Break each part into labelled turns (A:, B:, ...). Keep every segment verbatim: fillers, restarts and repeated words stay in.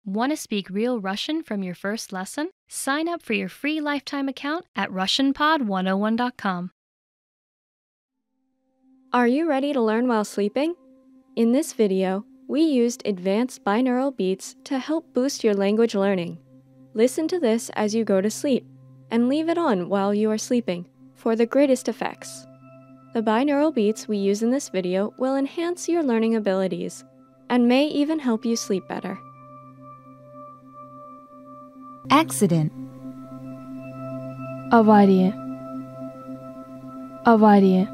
A: Want to speak real Russian from your first lesson? Sign up for your free lifetime account at russian pod one oh one dot com.
B: Are you ready to learn while sleeping? In this video, we used advanced binaural beats to help boost your language learning. Listen to this as you go to sleep, and leave it on while you are sleeping for the greatest effects. The binaural beats we use in this video will enhance your learning abilities and may even help you sleep better.
C: Accident.
D: Авария. Авария.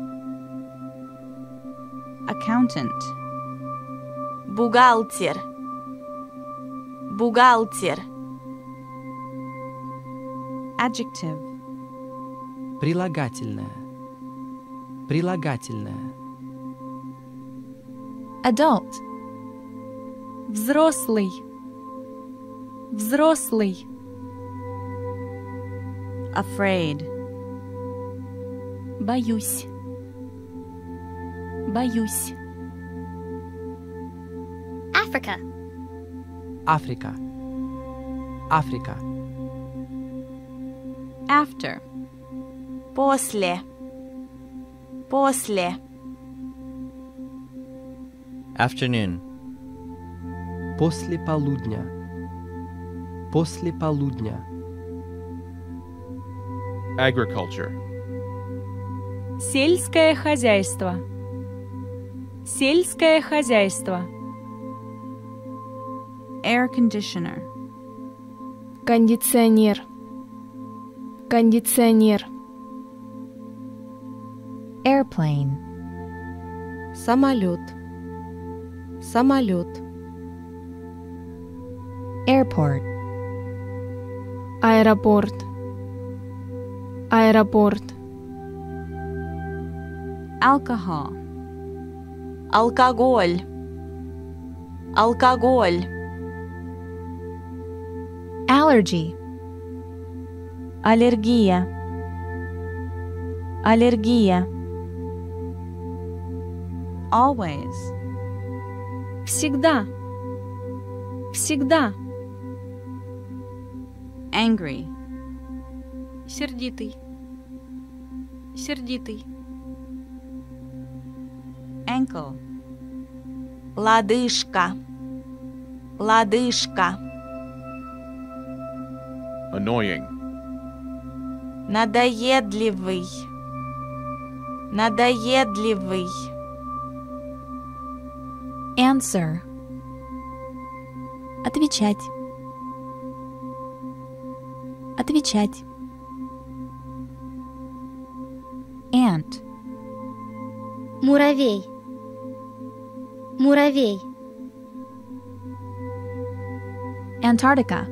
C: Accountant.
E: Бухгалтер. Бухгалтер.
C: Adjective.
F: Прилагательное. Прилагательное.
C: Adult.
D: Взрослый. Взрослый.
C: Afraid.
D: Боюсь. Боюсь.
A: Africa.
F: Африка. Африка.
C: After.
E: После. После.
G: Afternoon.
F: После полудня. После полудня.
H: Agriculture.
D: Сельское хозяйство. Сельское хозяйство.
C: Air conditioner.
D: Кондиционер. Кондиционер.
C: Airplane.
I: Самолет. Самолет.
C: Airport.
D: Аэропорт. Аэропорт.
C: Alcohol.
E: Алкоголь. Алкоголь.
C: Allergy.
E: Аллергия. Аллергия.
C: Always.
D: Всегда. Всегда.
C: Angry.
D: Сердитый. Сердитый.
C: Ankle.
E: Лодыжка. Лодыжка.
H: Annoying.
E: Надоедливый. Надоедливый.
C: Answer.
I: Отвечать. Отвечать.
C: Ant.
A: Муравей. Муравей.
C: Antarctica.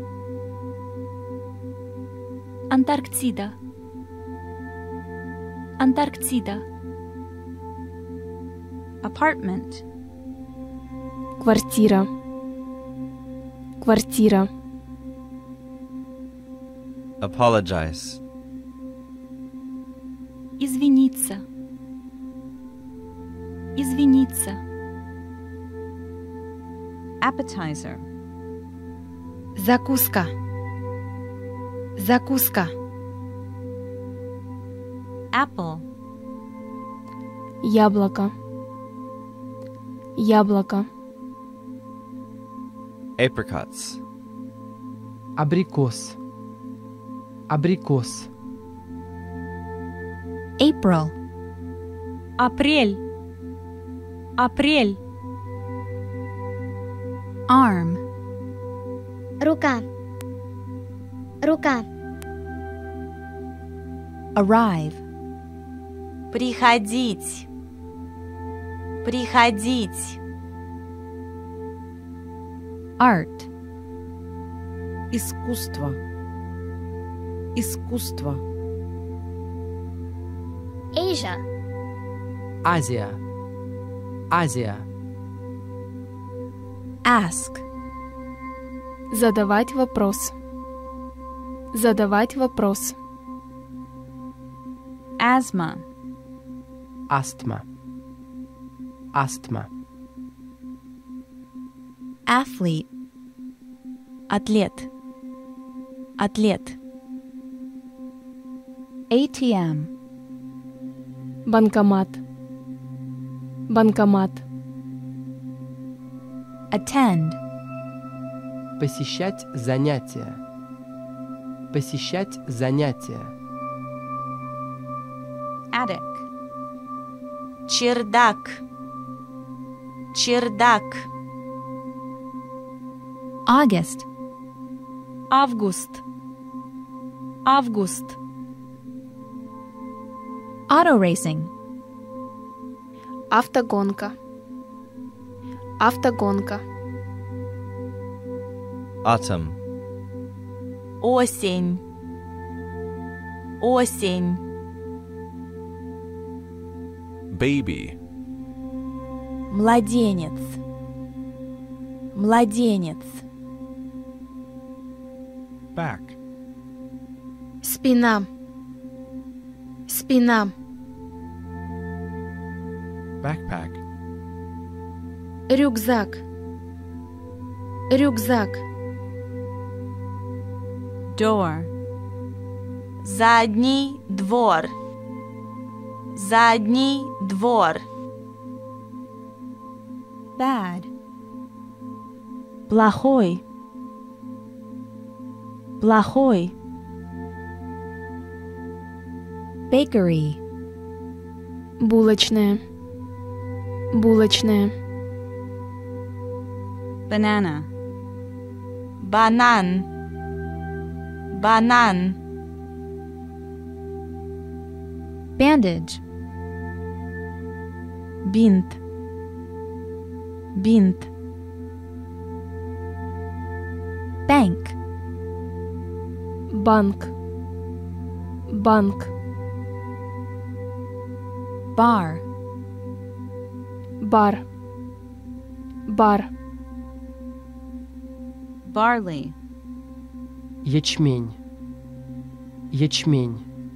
D: Антарктида. Антарктида.
C: Apartment.
D: Квартира. Квартира.
G: Apologize.
D: Извиниться. Извиниться.
C: Appetizer.
I: Закуска. Закуска.
C: Apple.
D: Яблоко. Яблоко.
G: Apricots.
F: Абрикос. Абрикос.
I: April.
D: Апрель. Апрель.
C: Arm.
A: Рука. Рука.
C: Arrive.
E: Приходить. Приходить.
C: Art.
I: Искусство. Искусство.
A: Asia.
F: Азия. Азия.
C: Ask.
D: Задавать вопрос. Задавать вопрос.
C: Asthma.
F: Астма. Астма.
C: Athlete.
E: Атлет. Атлет.
C: A T M.
D: Банкомат. Банкомат.
C: Attend.
F: Посещать занятия. Посещать занятия.
C: Attic.
E: Чердак. Чердак.
C: August.
D: Август. Август.
C: Auto racing.
D: Автогонка. Автогонка.
G: Autumn.
E: Осень. Осень.
H: Baby.
E: Младенец. Младенец.
H: Back.
D: Спина. Спина.
H: Backpack.
D: Рюкзак. Рюкзак.
C: Door.
E: Задний двор. Задний двор.
C: Bad.
E: Плохой. Плохой.
C: Bakery.
D: Булочная. Булочная.
C: Banana.
E: Банан. Банан.
C: Bandage.
E: Бинт. Бинт.
C: Bank.
D: Банк. Банк.
C: Bar.
D: Бар. Бар.
C: Barley.
F: Ячмень. Ячмень.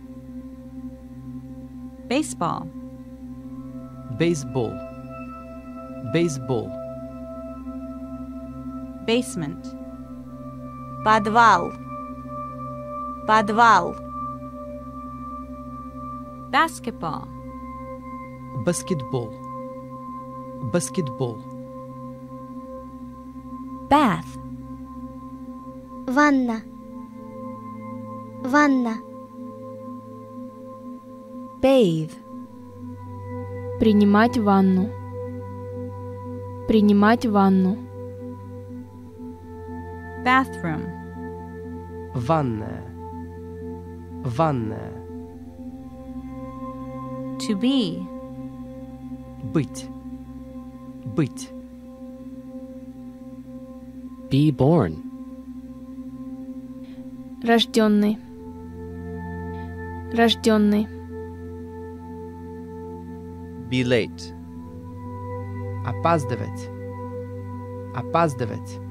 C: Baseball.
F: Бейсбол. Бейсбол.
C: Basement.
E: Подвал. Подвал.
C: Basketball.
F: Баскетбол. Баскетбол.
C: Bath.
J: Ванна. Ванна.
C: Bathe.
D: Принимать ванну. Принимать ванну.
C: Bathroom.
F: Ванная. Ванная.
C: To be.
F: Быть. Быть.
K: Be born.
D: Рожденный. Рожденный.
G: Be late.
F: Опаздывать. Опаздывать.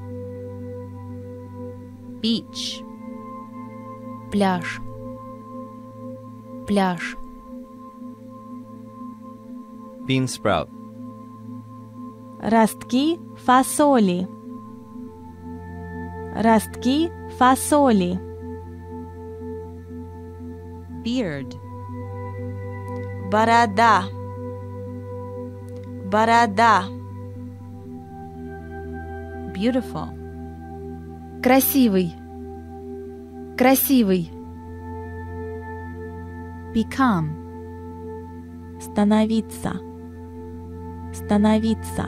C: Beach. Пляж. Пляж.
G: Bean sprout.
E: Ростки фасоли. Ростки фасоли.
C: Beard.
E: Борода. Борода.
C: Beautiful.
D: Красивый. Красивый.
C: Become.
E: Становиться. Становиться.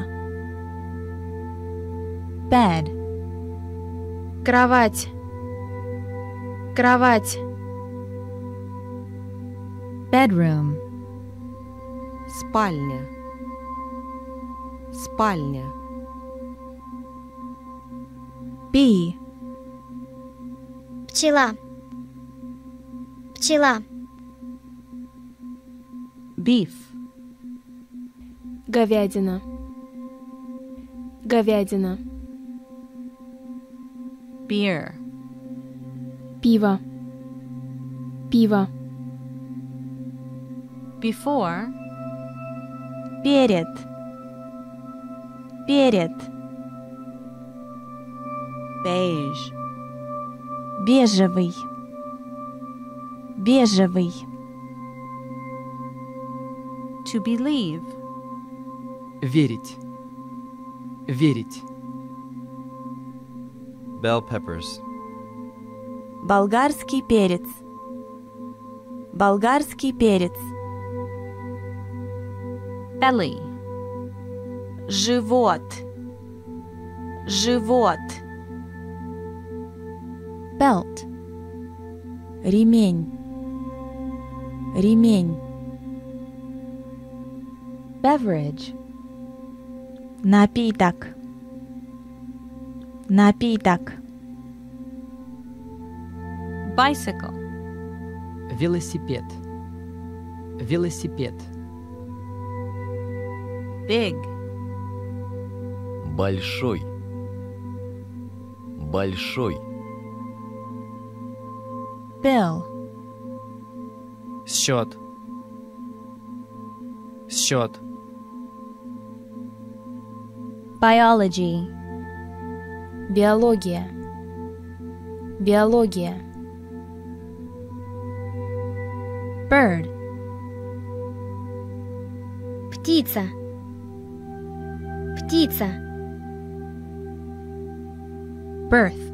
C: Bed.
D: Кровать. Кровать.
C: Bedroom.
I: Спальня. Спальня.
C: Bee.
J: Пчела. Пчела.
C: Beef.
D: Говядина. Говядина.
C: Beer.
D: Пиво. Пиво.
C: Before.
E: Перед. Перед. Beige. Бежевый. Бежевый. To believe.
F: Верить. Верить.
G: Bell peppers.
E: Болгарский перец. Болгарский перец.
C: Belly.
E: Живот. Живот. Belt. Ремень. Ремень. Beverage. Напиток. Напиток.
C: Bicycle.
F: Велосипед. Велосипед.
C: Big.
J: Большой. Большой.
E: Bill.
L: Счет. Счет.
A: Biology. Биология. Биология. Bird. Птица. Птица. Birth.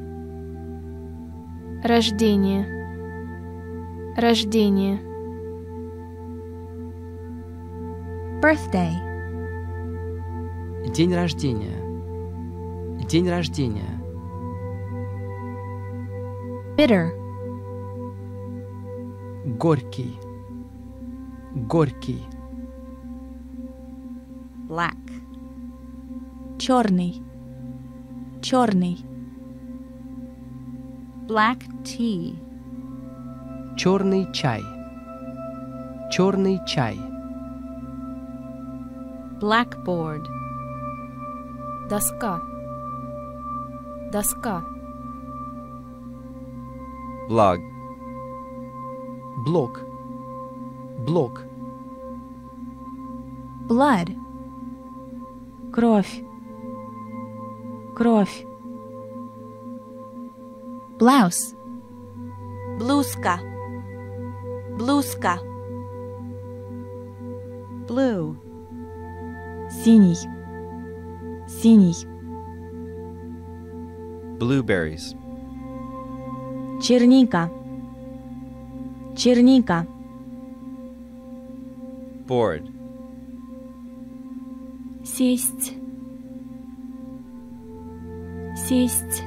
A: Рождение. Рождение. Birthday.
F: День рождения. День рождения.
A: Bitter.
F: Горький. Горький.
C: Black.
E: Черный. Черный.
C: Black tea.
F: Черный чай. Черный чай.
C: Blackboard.
A: Доска. Доска.
G: Blog.
F: Блок. Блок.
E: Blood. Кровь. Кровь. Blouse. Блузка. Блузка. Blue. Синий. Синий.
G: Blueberries.
E: Черника. Черника.
G: Board.
B: Сесть. Сесть.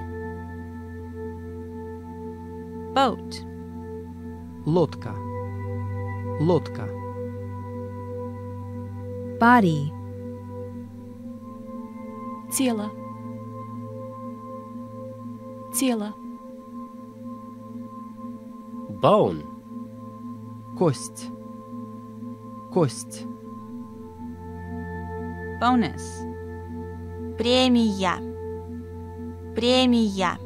C: Boat.
F: Лодка. Лодка.
E: Body.
B: Тело. Тело.
K: Bone.
F: Кость. Кость.
C: Bonus.
E: Премия. Премия.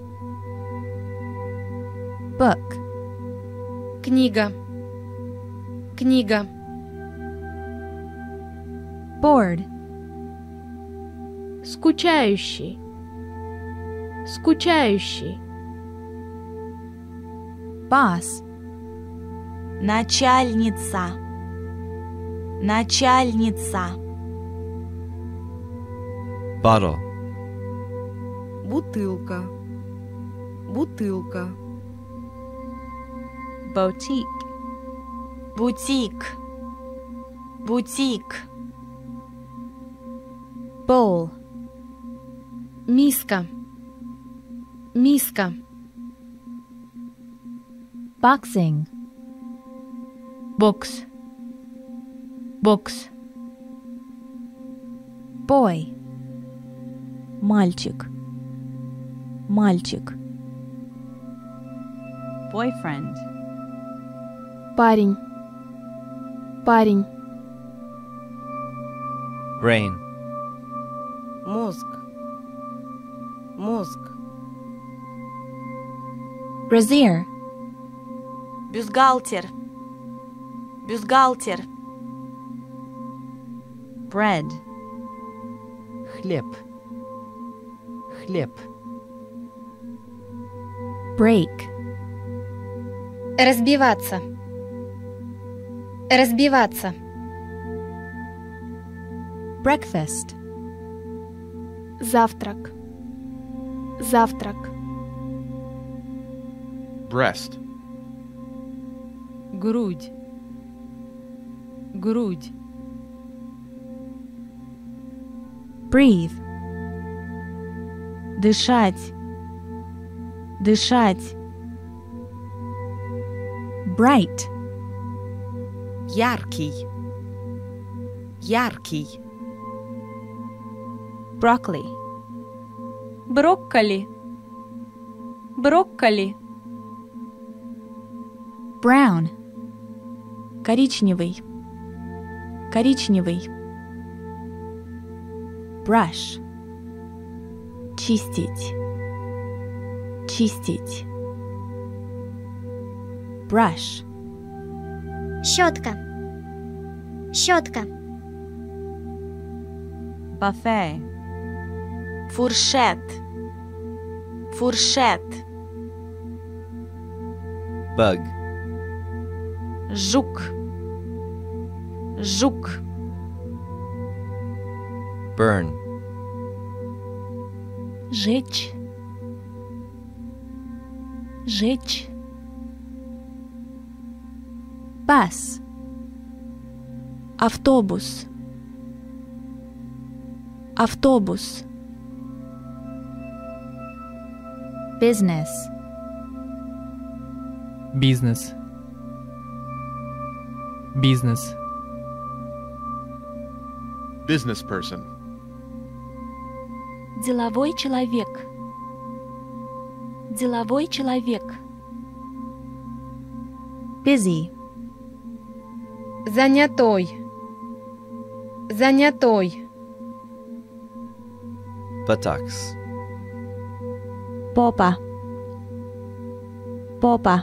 E: Book.
A: Книга. Книга.
E: Bored.
D: Скучающий. Скучающий.
E: Boss. Начальница. Начальница.
G: Bottle.
I: Бутылка. Бутылка.
C: Boutique.
E: Бутик. Бутик. Bowl.
A: Миска. Миска.
E: Boxing.
A: Бокс. Бокс.
E: Boy. Мальчик. Мальчик.
C: Boyfriend.
D: Парень. Парень.
G: Brain.
I: Мозг. Мозг.
E: Brazier. Бюстгальтер. Бюстгальтер.
C: Bread.
F: Хлеб. Хлеб.
E: Break.
A: Разбиваться. Разбиваться.
E: Breakfast.
D: Завтрак. Завтрак.
H: Breast.
I: Грудь. Грудь.
C: Breathe. Дышать. Дышать.
E: Bright.
I: Яркий. Яркий.
C: Broccoli.
B: Брокколи. Брокколи.
E: Brown.
C: Коричневый. Коричневый.
E: Brush.
C: Чистить. Чистить.
E: Brush.
A: Щетка. Щетка.
C: Buffet.
B: Фуршет. Фуршет.
G: Bug.
B: Жук. Жук.
G: Burn.
E: Жечь. Жечь. Bus.
B: Автобус. Автобус.
E: Business.
F: Бизнес. Бизнес.
H: Business person.
B: Деловой человек. Деловой человек.
E: Busy.
I: Занятой. Занятой.
G: Buttocks.
C: Попа. Попа.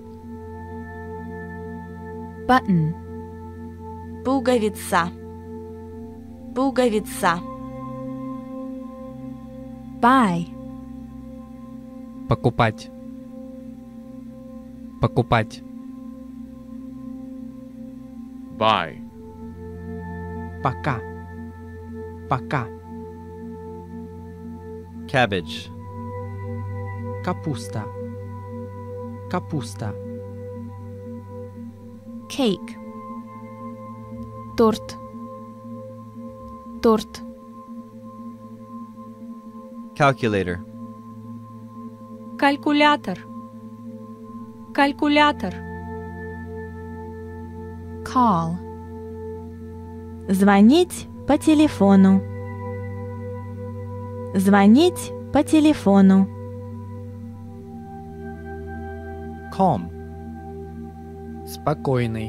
E: Button.
B: Пуговица. Пуговица.
E: Buy.
F: Покупать. Покупать.
H: Buy.
F: Пока. Пока.
G: Cabbage.
F: Капуста. Капуста.
E: Cake.
D: Торт. Торт.
G: Calculator.
B: Калькулятор. Калькулятор.
E: Call.
C: Звонить по телефону. Звонить по телефону.
F: Calm. Спокойный.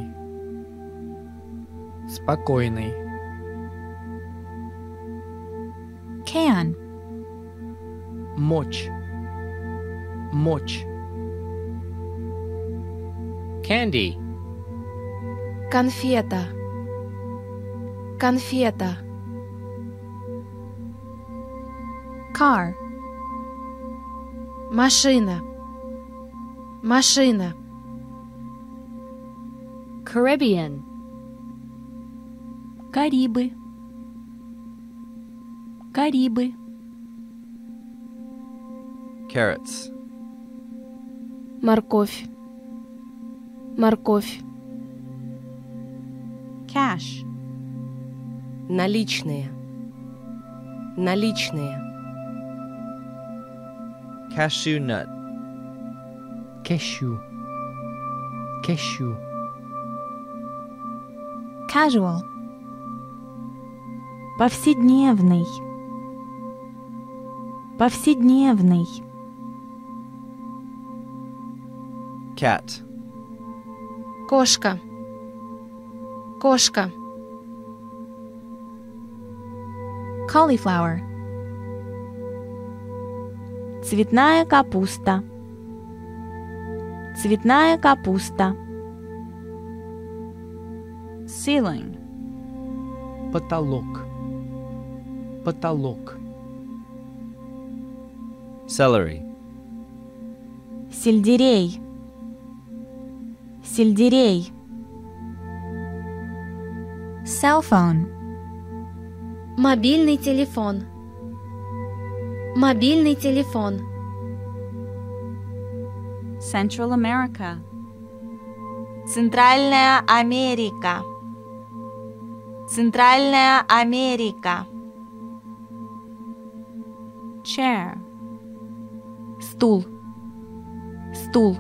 F: Спокойный.
E: Can.
F: Мочь. Мочь.
K: Candy.
D: Конфета. Конфета.
E: Car.
D: Машина. Машина.
A: Caribbean.
B: Карибы. Карибы.
G: Carrots.
D: Морковь. Морковь.
C: Cash.
I: Наличные. Наличные.
G: Cashew nut.
F: Кешью. Кешью.
E: Casual.
C: Повседневный. Повседневный.
G: Cat.
D: Кошка. Кошка.
E: Cauliflower.
C: Цветная капуста. Цветная капуста.
E: Ceiling.
F: Потолок. Потолок.
G: Celery.
C: Сельдерей. Сельдерей.
E: Cell phone.
D: Мобильный телефон. Мобильный телефон.
E: Central America.
C: Центральная Америка. Центральная Америка.
E: Chair.
C: Стул. Стул.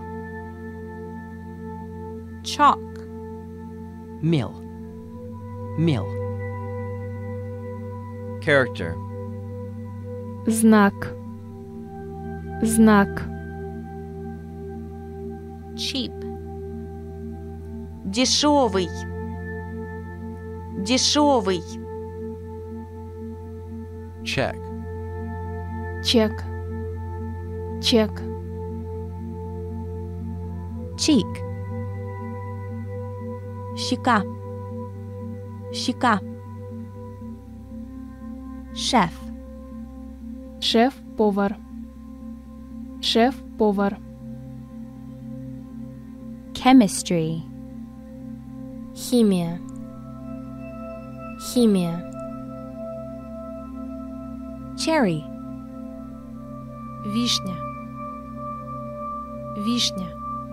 E: Chalk.
F: Мел. Мел.
G: Character.
B: Знак. Знак.
E: Cheap.
C: Дешевый. Дешевый.
F: Check.
B: Чек. Чек.
E: Cheek.
C: Щека. Щека.
E: Chef.
B: Шеф-повар. Шеф-повар.
E: Chemistry.
D: Химия. Химия.
E: Cherry.
D: Вишня. Вишня.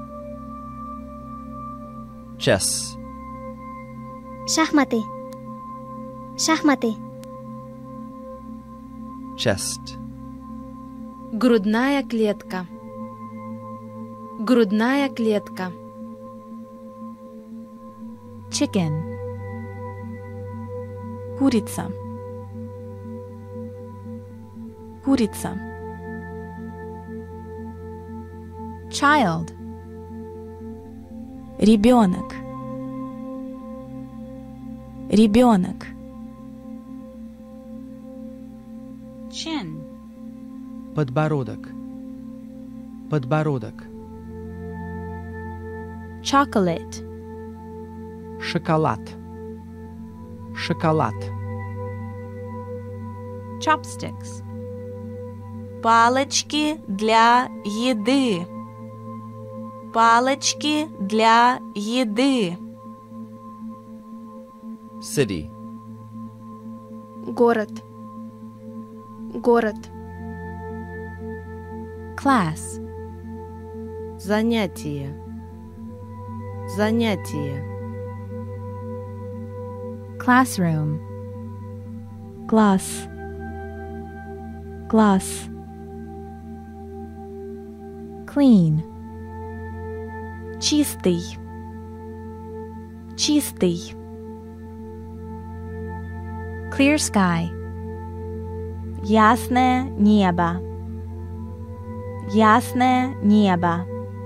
G: Chess.
J: Шахматы. Шахматы.
G: Chest.
D: Грудная клетка. Грудная клетка.
E: Chicken.
C: Курица. Курица.
E: Child.
C: Ребенок. Ребенок.
E: Chin.
F: Подбородок. Подбородок.
E: Chocolate.
F: Шоколад. Шоколад.
E: Chopsticks.
C: Палочки для еды. Палочки для еды.
G: City.
D: Город. Город.
E: Class.
I: Занятие. Занятие.
E: Classroom.
C: Класс. Класс.
E: Clean.
C: Чистый. Чистый.
E: Clear sky.
C: Ясное небо. Ясное небо.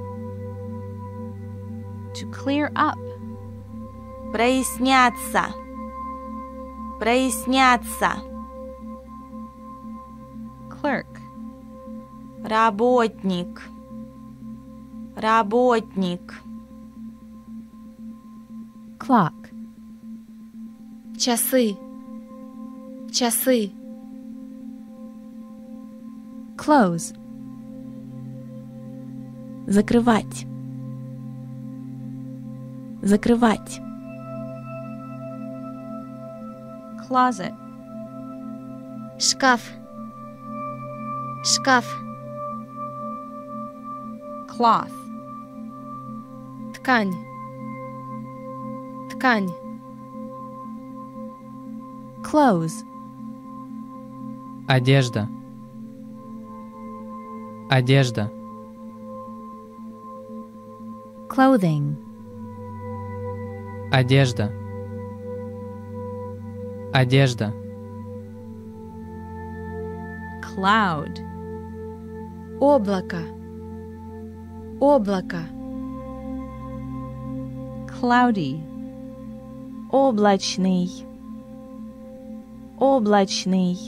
E: To clear up.
C: Проясняться. Проясняться.
E: Clerk.
C: Работник. Работник.
E: Clock.
D: Часы. Часы.
E: Close.
C: Закрывать. Закрывать.
E: Closet.
J: Шкаф. Шкаф.
E: Cloth.
D: Ткань. Ткань.
E: Clothes.
F: Одежда. Одежда.
E: Clothing.
F: Одежда. Одежда.
E: Cloud.
D: Облако. Облако.
E: Cloudy.
C: Облачный. Облачный.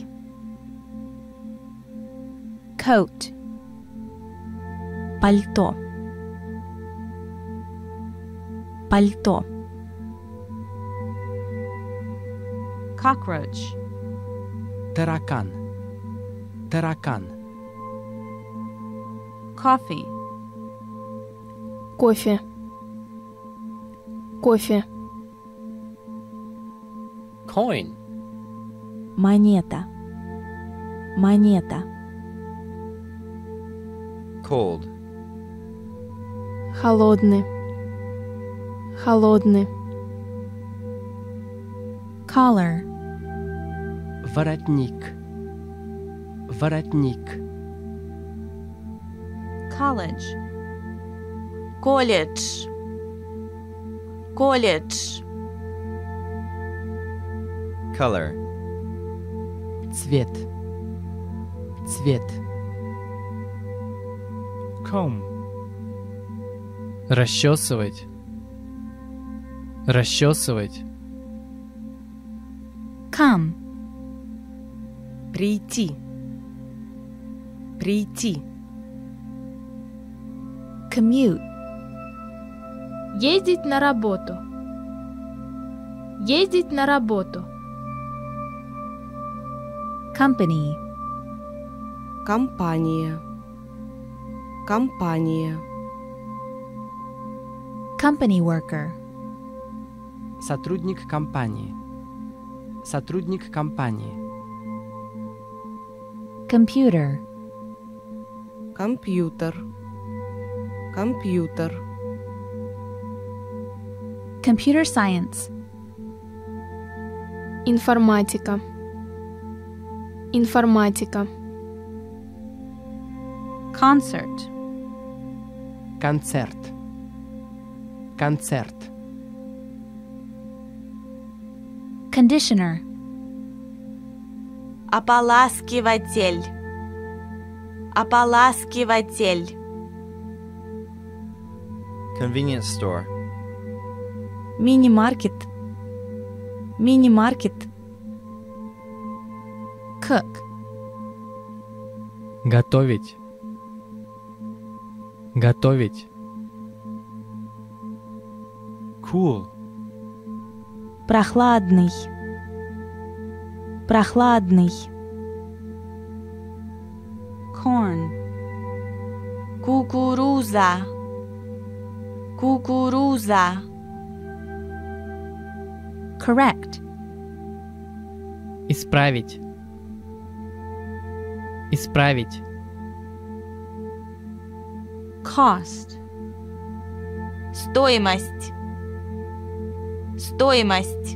E: Coat.
C: Пальто. Пальто.
E: Cockroach.
F: Таракан. Таракан.
E: Coffee.
L: Кофе. Кофе.
K: Coin.
C: Монета. Монета.
G: Cold.
L: Холодный. Холодный.
E: Collar.
F: Воротник. Воротник.
E: College.
C: Колледж. Колледж.
G: Color.
F: Цвет. Цвет.
M: Comb.
F: Расчесывать. Расчесывать.
E: Come.
I: Прийти. Прийти.
E: Commute.
L: Ездить на работу. Ездить на работу.
E: Company.
I: Компания. Компания.
E: Company worker.
F: Сотрудник компании. Сотрудник компании.
E: Computer.
I: Компьютер. Компьютер.
E: Computer science.
L: Информатика. Информатика.
E: Concert.
F: Концерт. Концерт.
E: Conditioner.
C: Ополаскиватель. Ополаскиватель.
G: Convenience store.
C: Мини-маркет. Мини-маркет.
E: Cook.
F: Готовить. Готовить.
M: Cool.
C: Прохладный. Прохладный.
E: Corn.
C: Кукуруза. Кукуруза.
E: Correct.
F: Исправить. Исправить.
E: Cost.
C: Стоимость. Стоимость.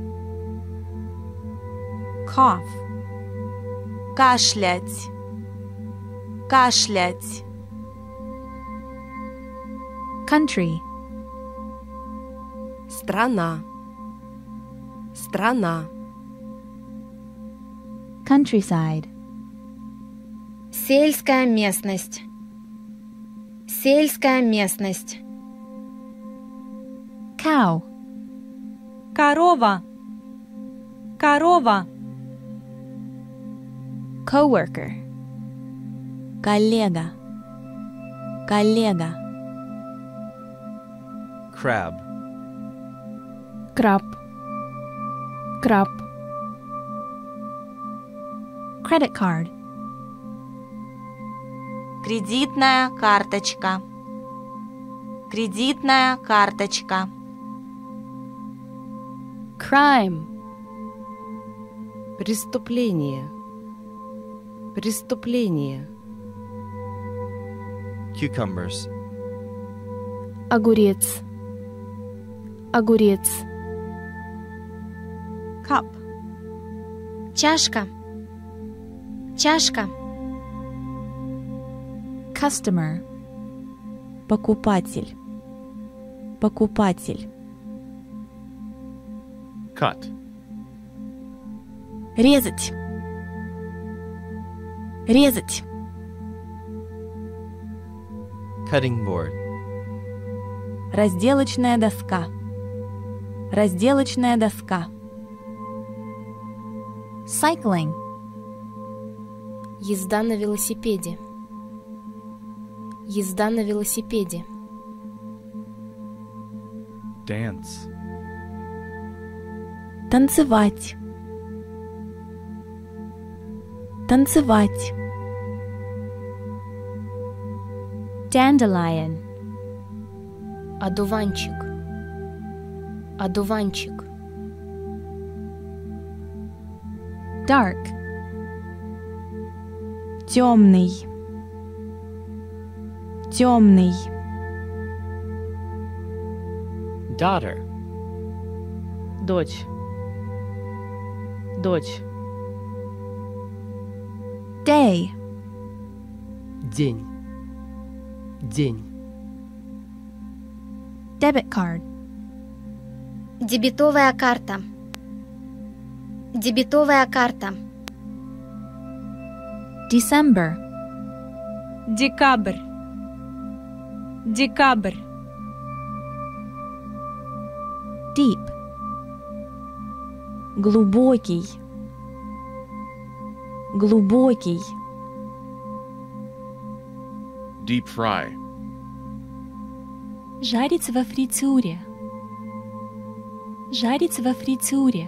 E: Cough.
C: Кашлять. Кашлять.
E: Country.
I: Страна. Страна.
E: Countryside.
D: Сельская местность. Сельская местность.
E: Cow.
C: Корова. Корова.
E: Coworker.
C: Коллега. Коллега.
G: Crab.
L: Краб. Краб.
E: Credit card.
C: Кредитная карточка. Кредитная карточка.
D: Crime.
I: Преступление. Преступление.
G: Cucumbers.
L: Огурец. Огурец.
E: Cup.
D: Чашка. Чашка.
E: Customer.
C: Покупатель. Покупатель.
H: Cut.
C: Резать. Резать.
G: Cutting board.
C: Разделочная доска. Разделочная доска.
E: Cycling.
D: Езда на велосипеде. Езда на велосипеде.
M: Dance.
C: Танцевать. Танцевать.
E: Dandelion.
D: Одуванчик. Одуванчик.
E: Dark. Темный. Темный.
K: Daughter.
N: Дочь. Дочь.
E: Day.
F: День. День.
E: Debit card.
J: Дебетовая карта. Дебетовая карта.
E: December.
O: Декабрь. Декабрь.
E: Deep. Глубокий. Глубокий.
H: Deep fry.
C: Жарить во фритюре. Жарить во фритюре.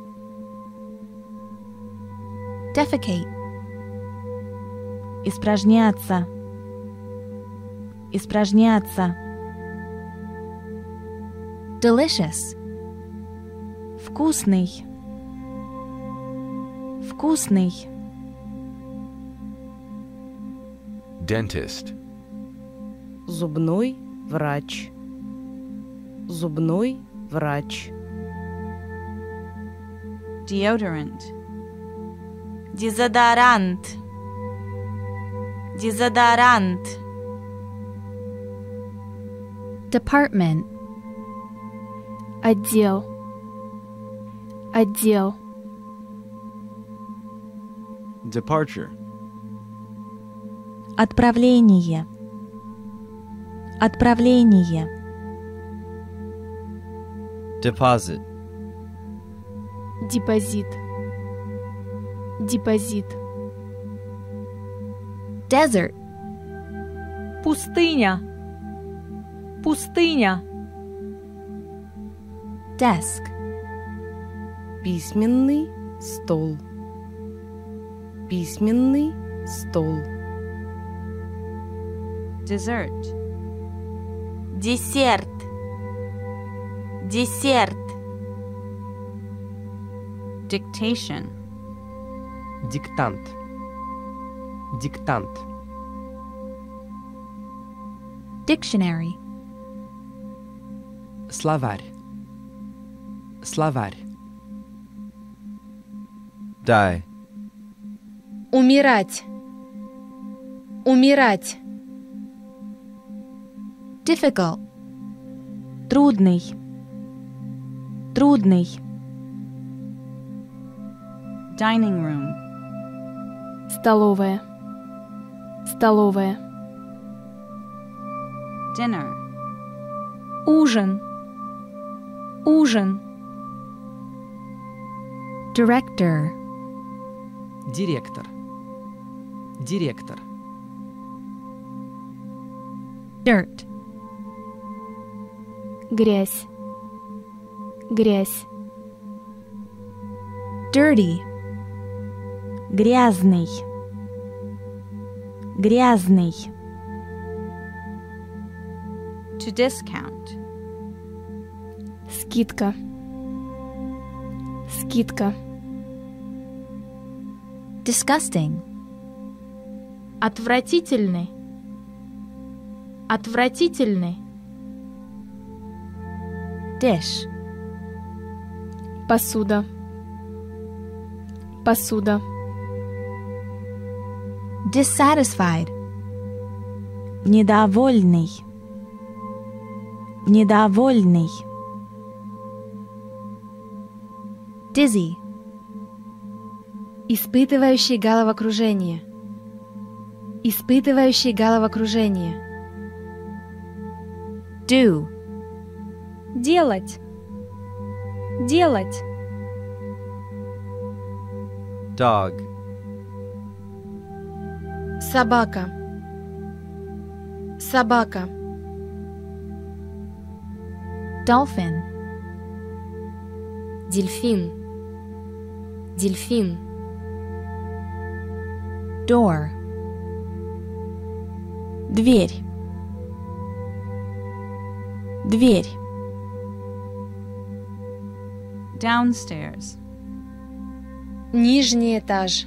E: Defecate. Испражняться. Испражняться. Delicious. Вкусный. Вкусный.
P: Dentist.
I: Зубной врач. Зубной врач.
C: Deodorant. Дезодорант. Дезодорант.
E: Department.
L: Отдел. Отдел.
M: Departure.
E: Отправление. Отправление.
G: Deposit.
L: Депозит. Депозит.
E: Desert.
O: Пустыня. Пустыня.
E: Desk.
I: Письменный стол. Письменный стол.
C: Dessert. Десерт. Десерт. Dictation.
F: Диктант. Диктант.
E: Dictionary.
F: Словарь. Словарь.
G: Die.
D: Умирать. Умирать.
E: Difficult. Трудный. Трудный.
C: Dining room.
L: Столовая. Столовая.
C: Dinner.
O: Ужин. Ужин.
E: Director.
F: Директор. Директор.
E: Dirt.
L: Грязь. Грязь.
E: Dirty. Грязный. Грязный.
C: To discount.
L: Скидка. Скидка.
E: Disgusting.
L: Отвратительный. Отвратительный.
E: Dish.
L: Посуда. Посуда.
E: Dissatisfied. Недовольный. Недовольный. Dizzy.
D: Испытывающий головокружение. Испытывающий головокружение.
E: Do.
O: Делать. Делать.
G: Dog.
D: Собака. Собака.
E: Dolphin.
D: Дельфин. Дельфин.
E: Door.
D: Дверь.
C: Downstairs.
D: Нижний этаж.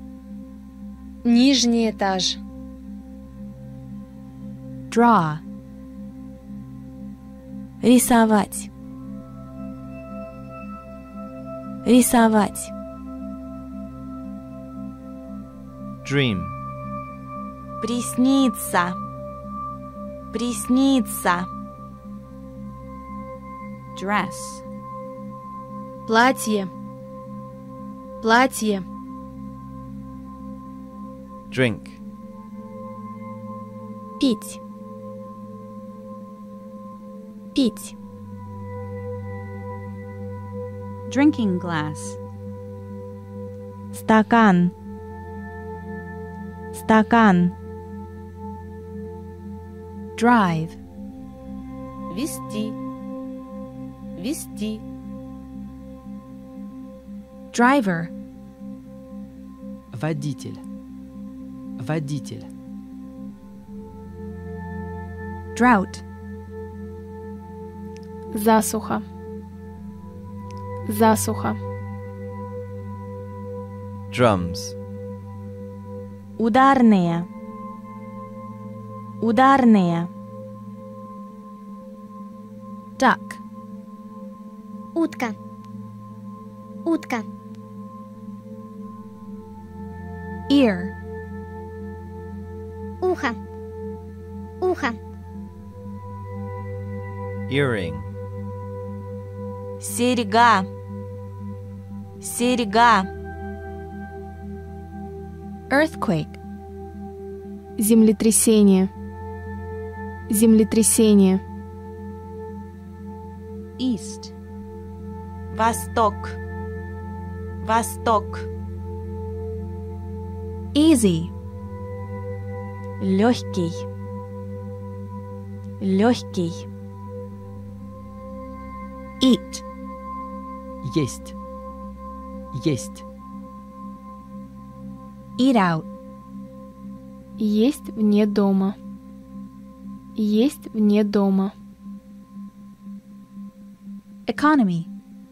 D: Нижний этаж.
E: Draw.
D: Рисовать. Рисовать.
G: Dream.
D: Присниться. Присниться.
C: Dress.
D: Платье. Платье.
G: Drink.
D: Пить. Пить.
C: Drinking glass.
D: Стакан. Стакан.
E: Drive.
I: Вести. Вести.
E: Driver.
F: Водитель. Водитель.
E: Drought.
L: Засуха. Засуха.
G: Drums.
D: Ударные. Ударные.
E: Duck.
J: Утка. Утка.
E: Ear.
J: Ухо. Ухо.
G: Earring.
D: Серьга. Серьга.
E: Earthquake.
L: Землетрясение. Землетрясение.
C: East.
D: Восток. Восток.
E: Easy.
D: Легкий. Легкий.
E: Eat.
F: Есть. Есть.
E: Eat out.
L: Есть вне дома. Есть вне дома.
E: Economy.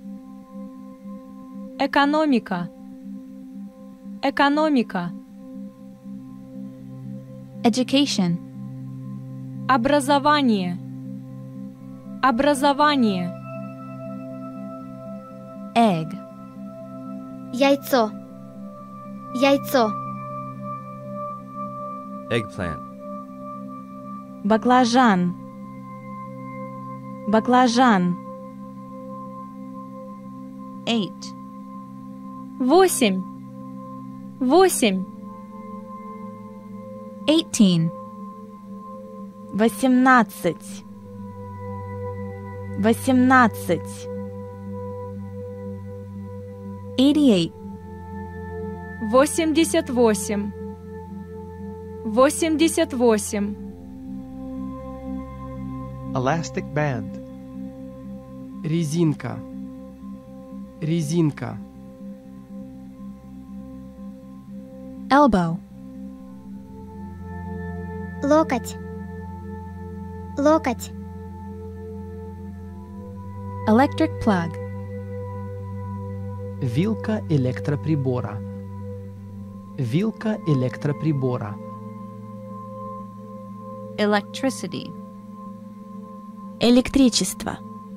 O: Экономика. Экономика.
E: Education.
O: Образование. Образование.
E: Egg.
J: Яйцо. Яйцо.
G: Eggplant.
D: Баклажан. Баклажан.
C: Eight.
O: Восемь. Восемь.
E: Eighteen.
D: Восемнадцать. Восемнадцать.
E: Eighty-eight.
O: Восемьдесят восемь. Восемьдесят восемь.
N: Elastic band.
F: Резинка. Резинка.
E: Elbow.
J: Локоть. Локоть.
E: Electric plug.
F: Вилка электроприбора. Вилка электроприбора.
C: Electricity.
D: Электричество.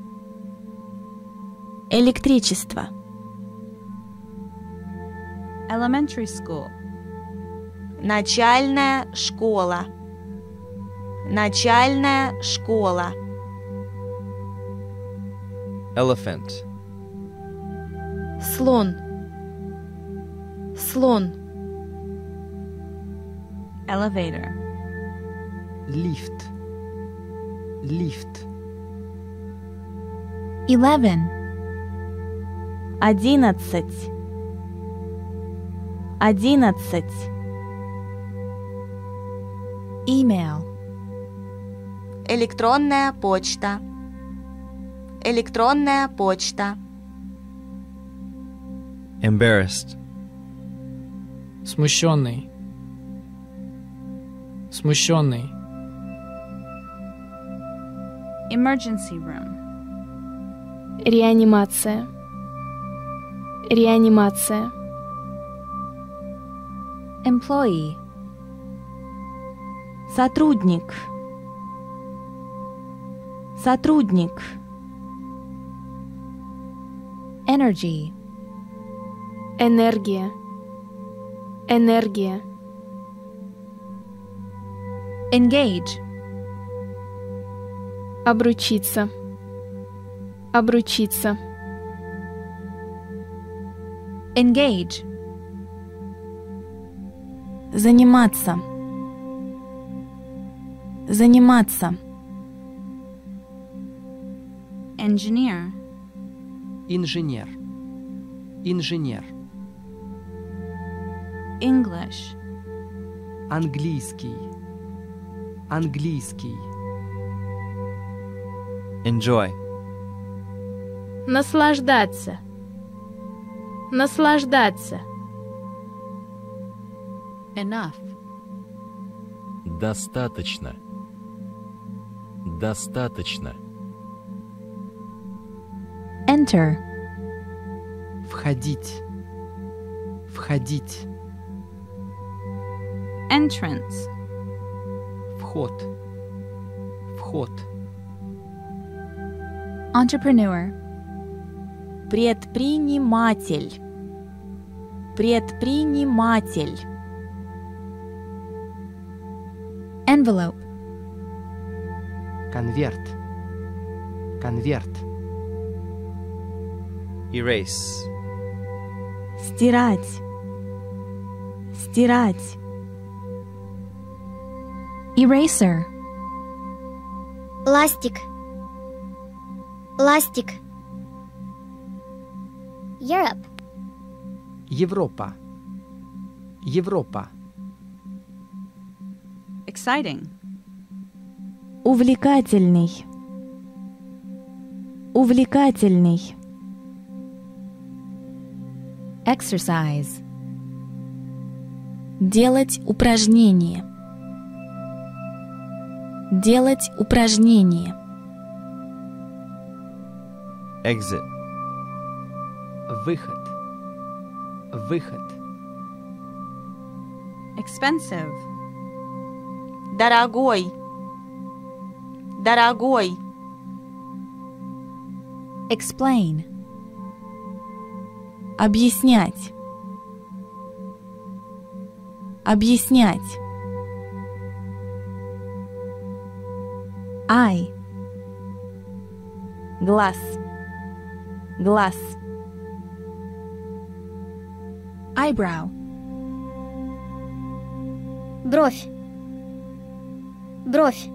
D: Электричество.
C: Elementary school.
D: Начальная школа. Начальная школа.
G: Elephant.
D: Слон. Слон.
C: Elevator.
F: Лифт. Лифт.
E: Eleven.
D: Одиннадцать. Одиннадцать.
E: Email.
D: Электронная почта. Электронная почта.
G: Embarrassed.
K: Смущенный. Смущенный.
C: Emergency room.
L: Реанимация. Реанимация.
E: Employee.
D: Сотрудник. Сотрудник.
E: Energy.
L: Энергия. Энергия.
E: Engage.
L: Обручиться. Обручиться.
E: Engage.
D: Заниматься. Заниматься.
C: Engineer.
F: Инженер. Инженер.
C: English.
F: Английский. Английский.
G: Enjoy.
L: Наслаждаться. Наслаждаться.
C: Enough.
P: Достаточно. Достаточно.
E: Enter.
F: Входить. Входить.
C: Entrance.
F: Вход. Вход.
E: Entrepreneur.
D: Предприниматель. Предприниматель.
E: Envelope.
F: Конверт. Конверт.
G: Erase.
D: Стирать. Стирать.
E: Eraser.
J: Ластик. Ластик. Europe.
F: Европа. Европа.
C: Exciting.
D: Увлекательный. Увлекательный.
E: Exercise.
D: Делать упражнение. Делать упражнение.
G: Exit.
F: Выход. Выход.
C: Expensive.
D: Дорогой. Дорогой.
E: Explain.
D: Объяснять. Объяснять.
E: Eye.
D: Глаз. Глаз.
E: Eyebrow.
J: Бровь. Бровь.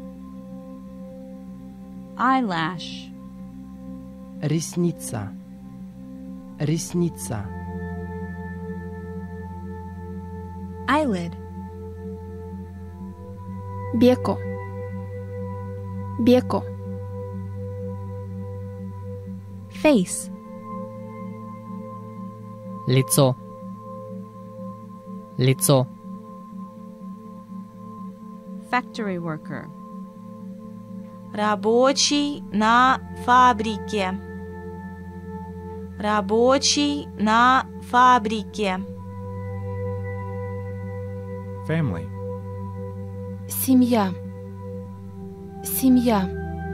C: Eyelash.
F: Ресница. Ресница.
E: Eyelid.
L: Беко. Беко.
E: Face.
K: Лицо. Лицо.
C: Factory worker.
D: Рабочий на фабрике. Рабочий на фабрике.
N: Family.
L: Семья. Семья.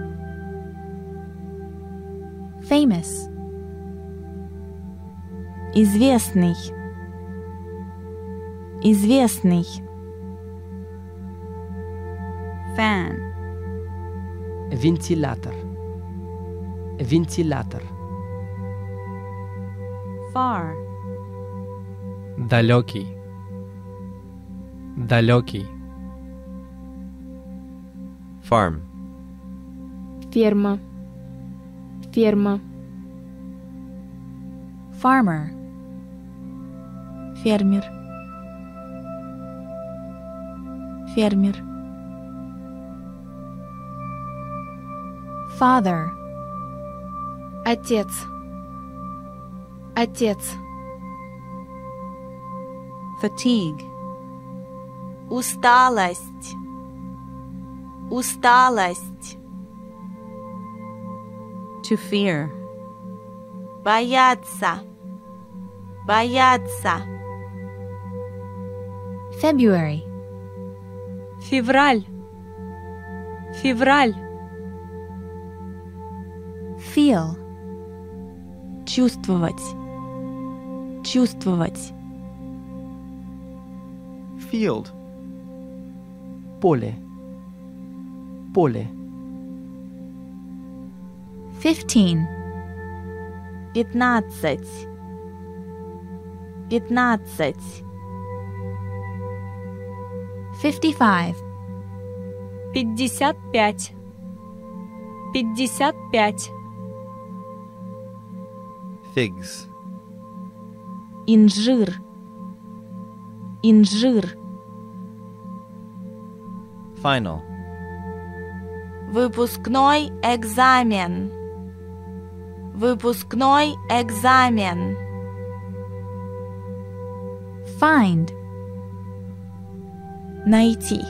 E: Famous.
D: Известный. Известный.
C: Fan.
F: Вентилятор. Вентилятор.
C: Far.
K: Далекий. Далекий.
G: Farm.
L: Ферма. Ферма.
E: Farmer.
D: Фермер. Фермер.
E: Father.
L: Отец. Отец.
C: Fatigue.
D: Усталость. Усталость.
C: To fear.
D: Бояться. Бояться.
E: February.
O: Февраль. Февраль.
E: Feel.
D: Чувствовать. Чувствовать.
N: Field.
F: Поле. Поле.
E: Fifteen.
D: Пятнадцать. Пятнадцать.
E: Fifty-five.
O: Пятьдесят пять. Пятьдесят пять.
G: Figs.
D: Инжир. Инжир.
G: Final.
D: Выпускной экзамен. Выпускной экзамен.
E: Find.
D: Найти.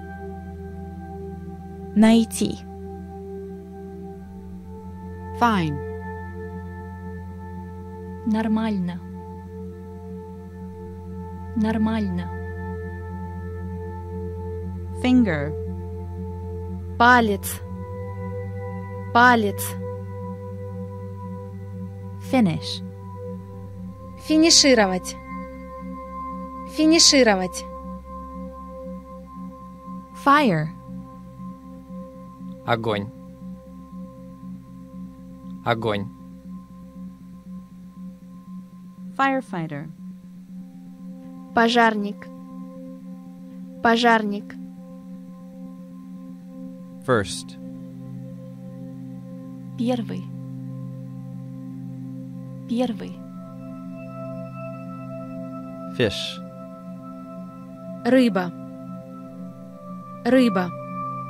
D: Найти.
L: Fine.
A: Нормально. Нормально.
C: Finger.
L: Палец. Палец.
E: Finish.
L: Финишировать. Финишировать.
E: Fire.
K: Огонь. Огонь.
C: Firefighter.
L: Пожарник. Пожарник.
G: First.
A: Первый. Первый.
G: Fish.
L: Рыба. Рыба.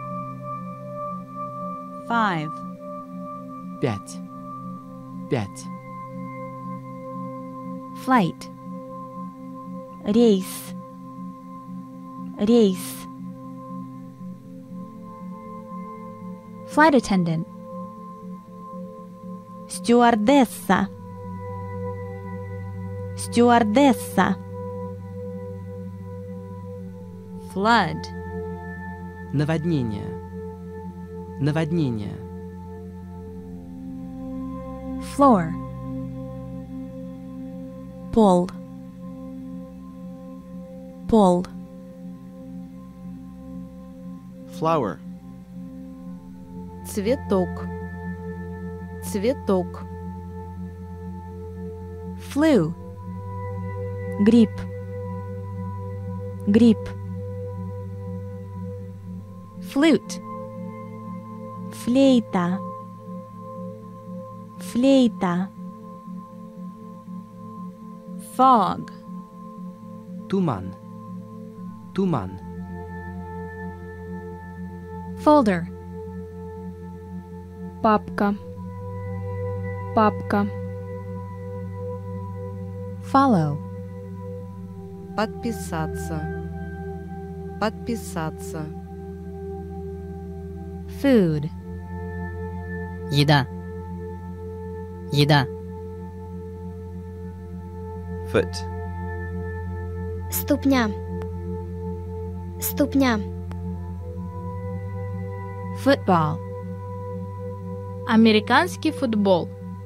C: Five.
F: Пять. Пять.
E: Flight.
D: Рейс. Рейс.
E: Flight attendant.
D: Стюардесса. Стюардесса.
C: Flood.
F: Наводнение. Наводнение.
E: Floor.
D: Пол. Пол.
N: Flower.
I: Цветок. Цветок.
E: Flu.
D: Грипп. Грипп.
E: Flute.
D: Флейта. Флейта.
C: Fog.
F: Туман. Туман.
E: Folder.
L: Папка. Папка.
E: Follow.
I: Подписаться. Подписаться.
E: Food.
K: Еда. Еда.
G: Foot.
J: Ступня. Ступня.
O: Football. Американский футбол.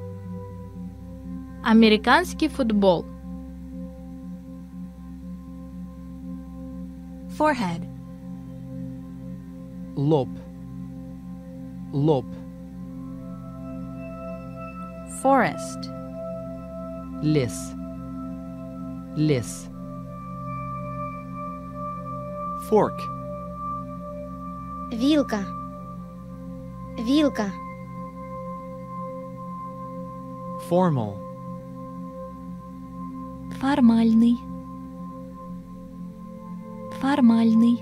O: Американский футбол.
E: Forehead.
F: Лоб. Лоб.
C: Forest.
F: Лес. Лес.
N: Fork.
J: Вилка. Вилка.
N: Formal.
A: Формальный. Формальный.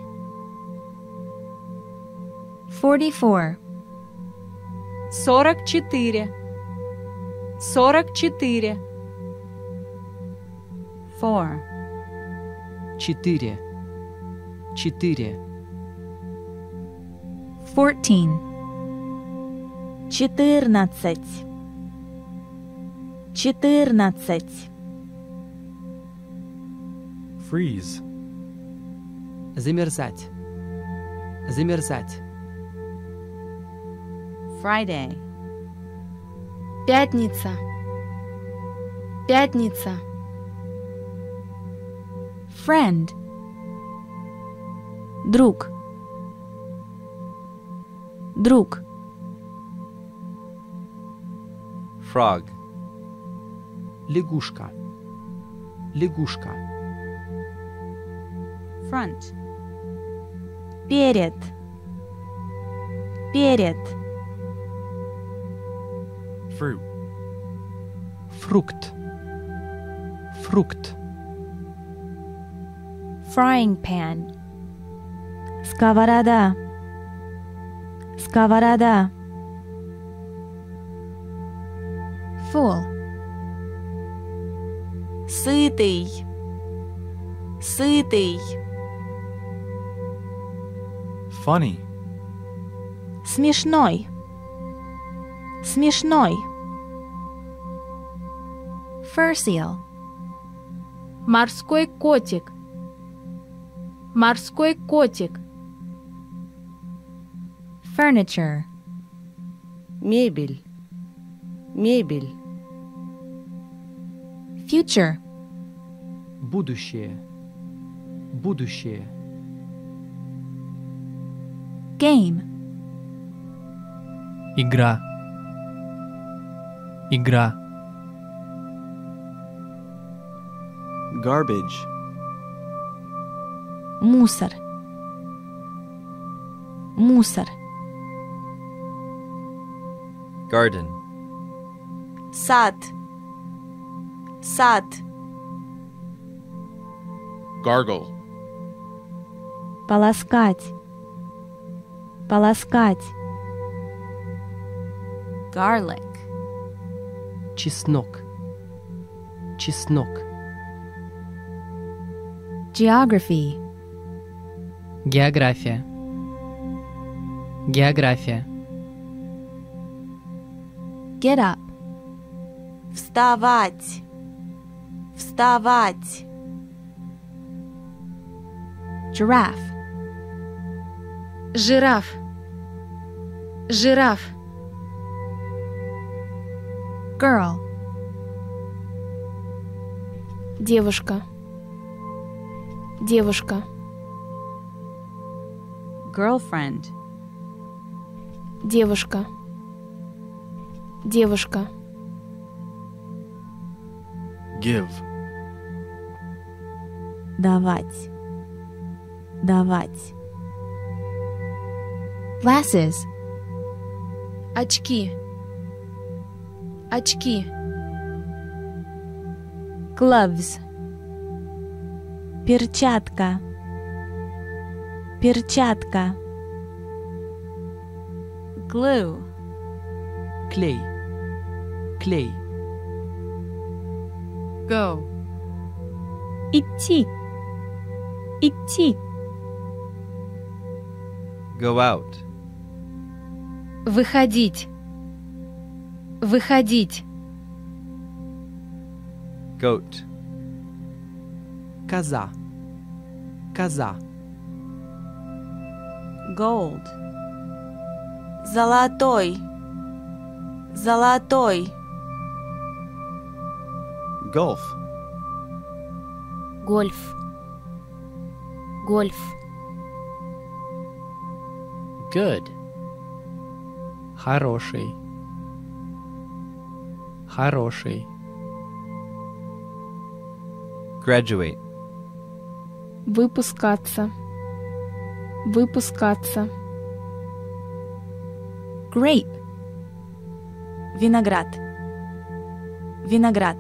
E: Forty-four.
O: Сорок четыре. Сорок четыре.
C: Four.
F: Четыре. Четыре.
E: Fourteen.
D: Четырнадцать. Четырнадцать.
N: Freeze.
F: Замерзать. Замерзать.
C: Friday.
L: Пятница. Пятница.
E: Friend.
D: Друг. Друг.
G: Frog.
F: Лягушка. Лягушка.
C: Front.
D: Перед. Перед.
N: Fruit.
F: Фрукт. Фрукт.
E: Frying pan.
D: Сковорода. Сковорода.
E: Full.
D: Сытый. Сытый.
N: Funny.
D: Смешной. Смешной.
E: Fur seal.
L: Морской котик. Морской котик.
E: Furniture.
I: Мебель. Мебель.
E: Future.
F: Будущее. Будущее.
E: Game.
F: Игра. Игра.
N: Garbage.
D: Мусор. Мусор.
G: Garden.
D: Сад. Сад.
H: Gargle.
D: Полоскать. Полоскать.
C: Garlic.
F: Чеснок. Чеснок.
E: Geography.
K: География. География.
E: Get up.
D: Вставать. Вставать.
E: Giraffe.
L: Жираф. Жираф.
E: Girl.
L: Девушка. Девушка.
C: Girlfriend.
L: Девушка. Девушка.
N: Give.
D: Давать. Давать.
E: Glasses.
L: Очки. Очки.
E: Gloves.
D: Перчатка. Перчатка.
C: Glue.
F: Клей. Клей.
L: Go.
B: Идти. Идти.
G: Go out.
L: Выходить. Выходить.
G: Goat.
F: Коза. Коза.
C: Gold.
D: Золотой. Золотой.
N: Golf.
L: Гольф. Гольф.
K: Good. Хороший. Хороший.
G: Graduate.
L: Выпускаться. Выпускаться.
E: Grape.
D: Виноград. Виноград.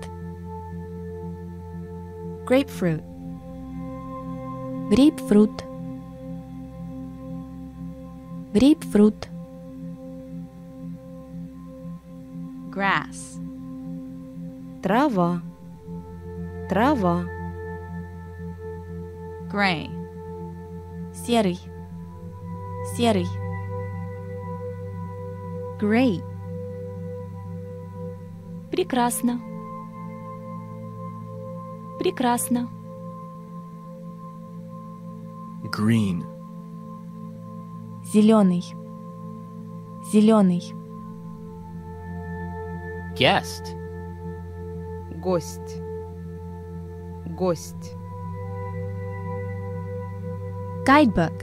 E: Grapefruit.
D: Грейпфрут. Грейпфрут.
C: Grass.
I: Трава. Трава.
C: Gray.
D: Серый. Серый.
E: Great.
D: Прекрасно. Прекрасно.
N: Green.
D: Зеленый. Зеленый.
K: Guest.
I: Гость. Гость.
E: Guidebook.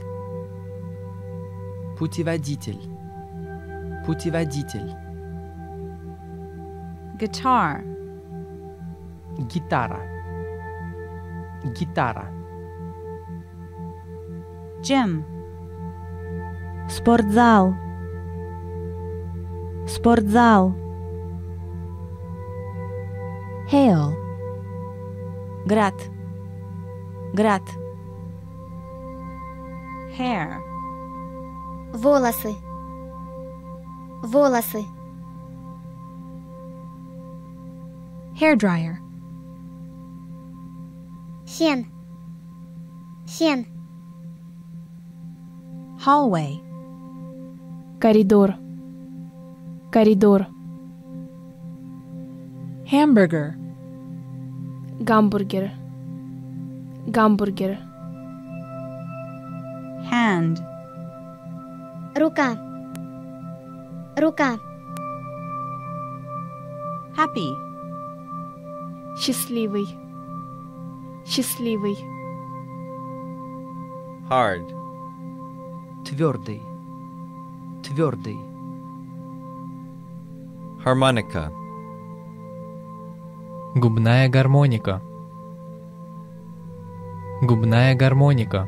F: Путеводитель. Путеводитель.
C: Guitar.
F: Гитара. Гитара.
C: Gym.
D: Спортзал. Спортзал.
E: Hail.
D: Град. Град.
C: Hair.
J: Волосы. Волосы.
E: Hairdryer.
J: Фен. Фен.
E: Hallway.
L: Коридор. Коридор.
E: Hamburger.
L: Гамбургер. Гамбургер.
C: Hand.
J: Рука. Рука.
C: Happy.
L: Счастливый. Счастливый.
G: Hard.
F: Твердый. Твердый.
G: Harmonica.
K: Губная гармоника. Губная гармоника.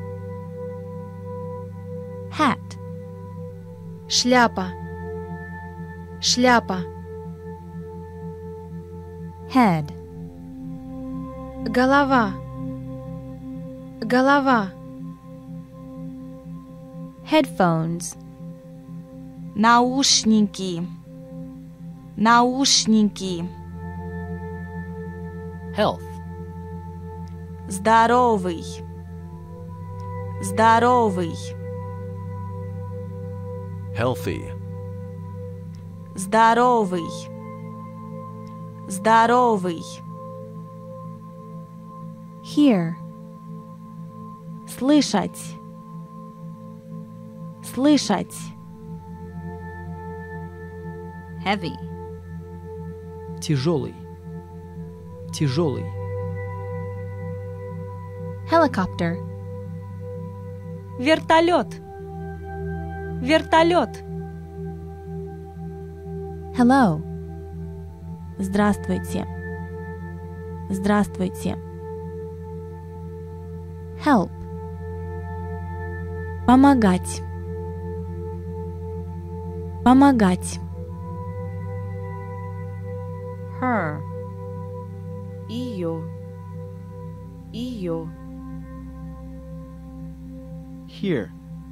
E: Hat.
L: Шляпа. Шляпа.
E: Head.
L: Голова. Голова.
E: Headphones.
C: Наушники. Наушники.
K: Health.
C: Здоровый. Здоровый.
H: Healthy.
C: Здоровый. Здоровый.
E: Hear.
D: Слышать. Слышать.
C: Heavy.
F: Тяжелый. Тяжелый.
E: Helicopter.
C: Вертолет. Вертолет.
D: Hello. Здравствуйте. Здравствуйте.
E: Help.
D: Помогать. Помогать.
C: Her.
I: Ее. Ее.
M: Here.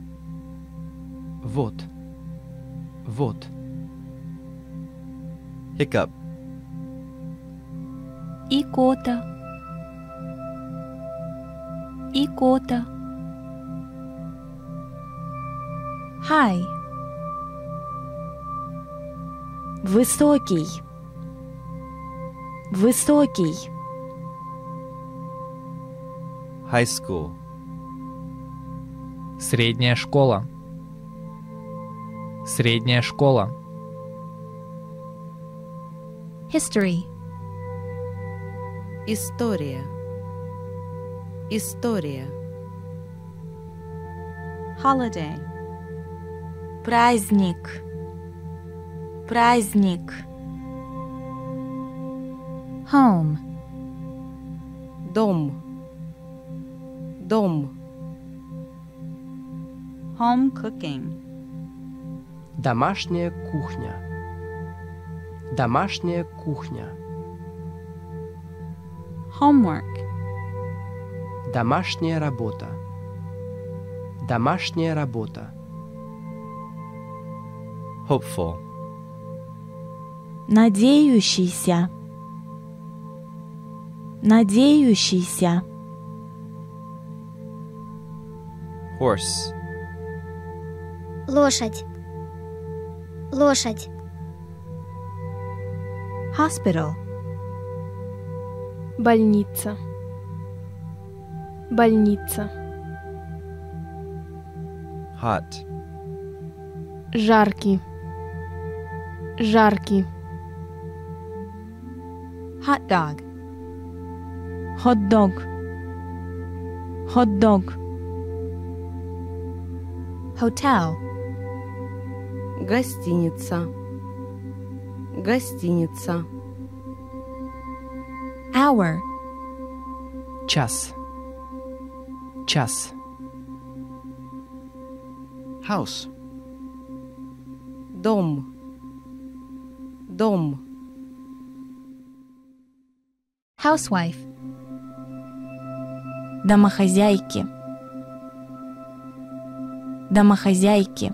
F: Вот. Вот.
G: Hiccup.
D: Икота. Икота.
E: High.
D: Высокий. Высокий.
G: High school.
K: Средняя школа. Средняя школа.
E: History.
I: История. История.
C: Holiday.
D: Праздник. Праздник.
E: Home.
I: Дом. Дом.
C: Home cooking.
F: Домашняя кухня. Домашняя кухня.
C: Homework.
F: Домашняя работа. Домашняя работа.
G: Hopeful.
D: Надеющийся. Надеющийся.
G: Horse.
J: Лошадь. Лошадь.
E: Hospital.
L: Больница. Больница.
G: Hot.
L: Жаркий. Жаркий.
E: Hot dog.
D: Hot dog. Hot dog.
E: Hotel.
I: Гостиница. Гостиница.
E: Hour.
F: Час. Час.
M: House.
I: Дом. Дом.
E: Housewife.
D: Домохозяйки. Домохозяйки.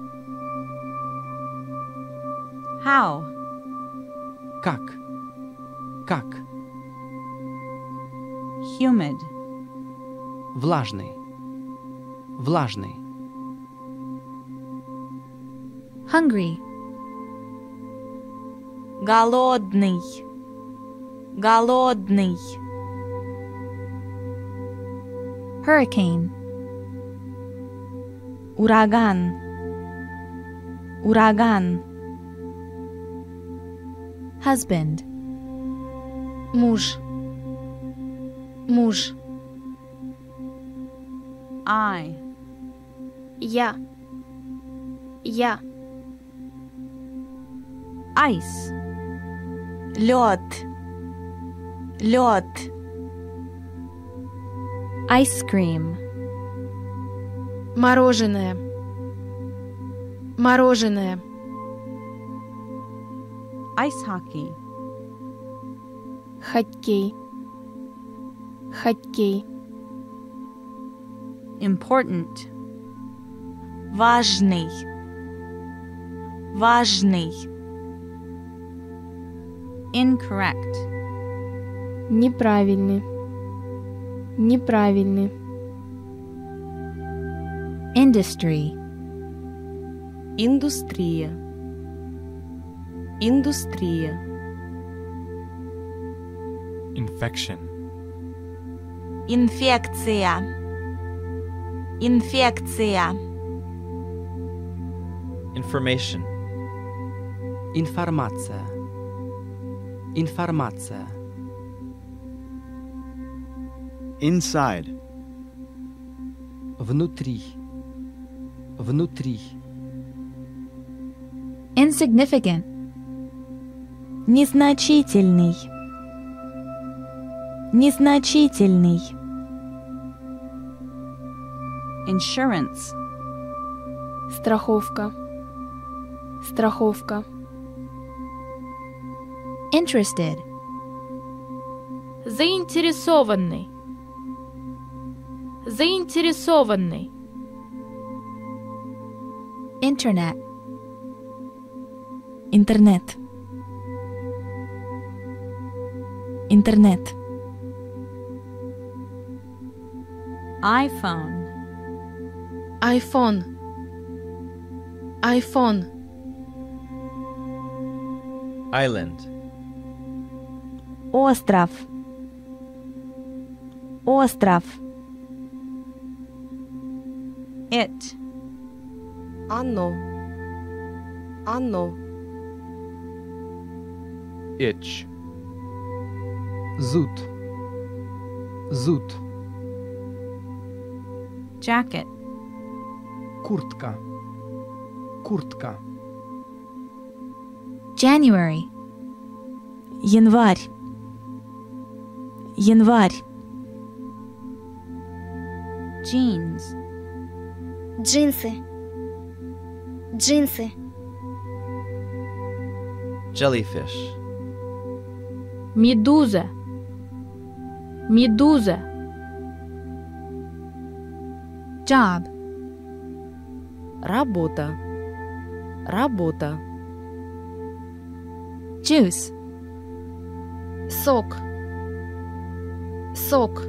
C: How?
F: Как? Как?
C: Humid.
F: Влажный. Влажный.
E: Hungry.
D: Голодный. Голодный.
E: Hurricane.
D: Ураган. Ураган.
E: Husband.
L: Муж. Муж.
C: I.
L: Я. Я.
C: Ice.
D: Лед. Лед.
B: Ice cream.
L: Мороженое. Мороженое.
C: Ice hockey.
L: Хоккей. Хоккей.
C: Important.
D: Важный. Важный.
C: Incorrect.
L: Неправильный. Неправильный.
E: Industry.
I: Индустрия. Индустрия.
N: Infection.
D: Инфекция. Инфекция.
G: Information.
F: Информация. Информация.
M: Inside.
F: Внутри. Внутри.
E: Insignificant.
D: Незначительный. Незначительный.
C: Insurance.
L: Страховка. Страховка.
E: Interested.
O: Заинтересованный. Заинтересованный.
E: Internet.
D: Интернет. Интернет.
C: iPhone.
L: Айфон. Айфон.
G: Island.
D: Остров. Остров.
C: It.
I: Оно. Оно.
H: Itch.
F: Зуд. Зуд.
C: Jacket.
F: Куртка. Куртка.
E: January.
D: Январь. Январь.
C: Jeans.
J: Джинсы. Джинсы.
G: Jellyfish.
O: Медуза. Медуза.
E: Job.
I: Работа. Работа.
E: Juice.
L: Сок. Сок.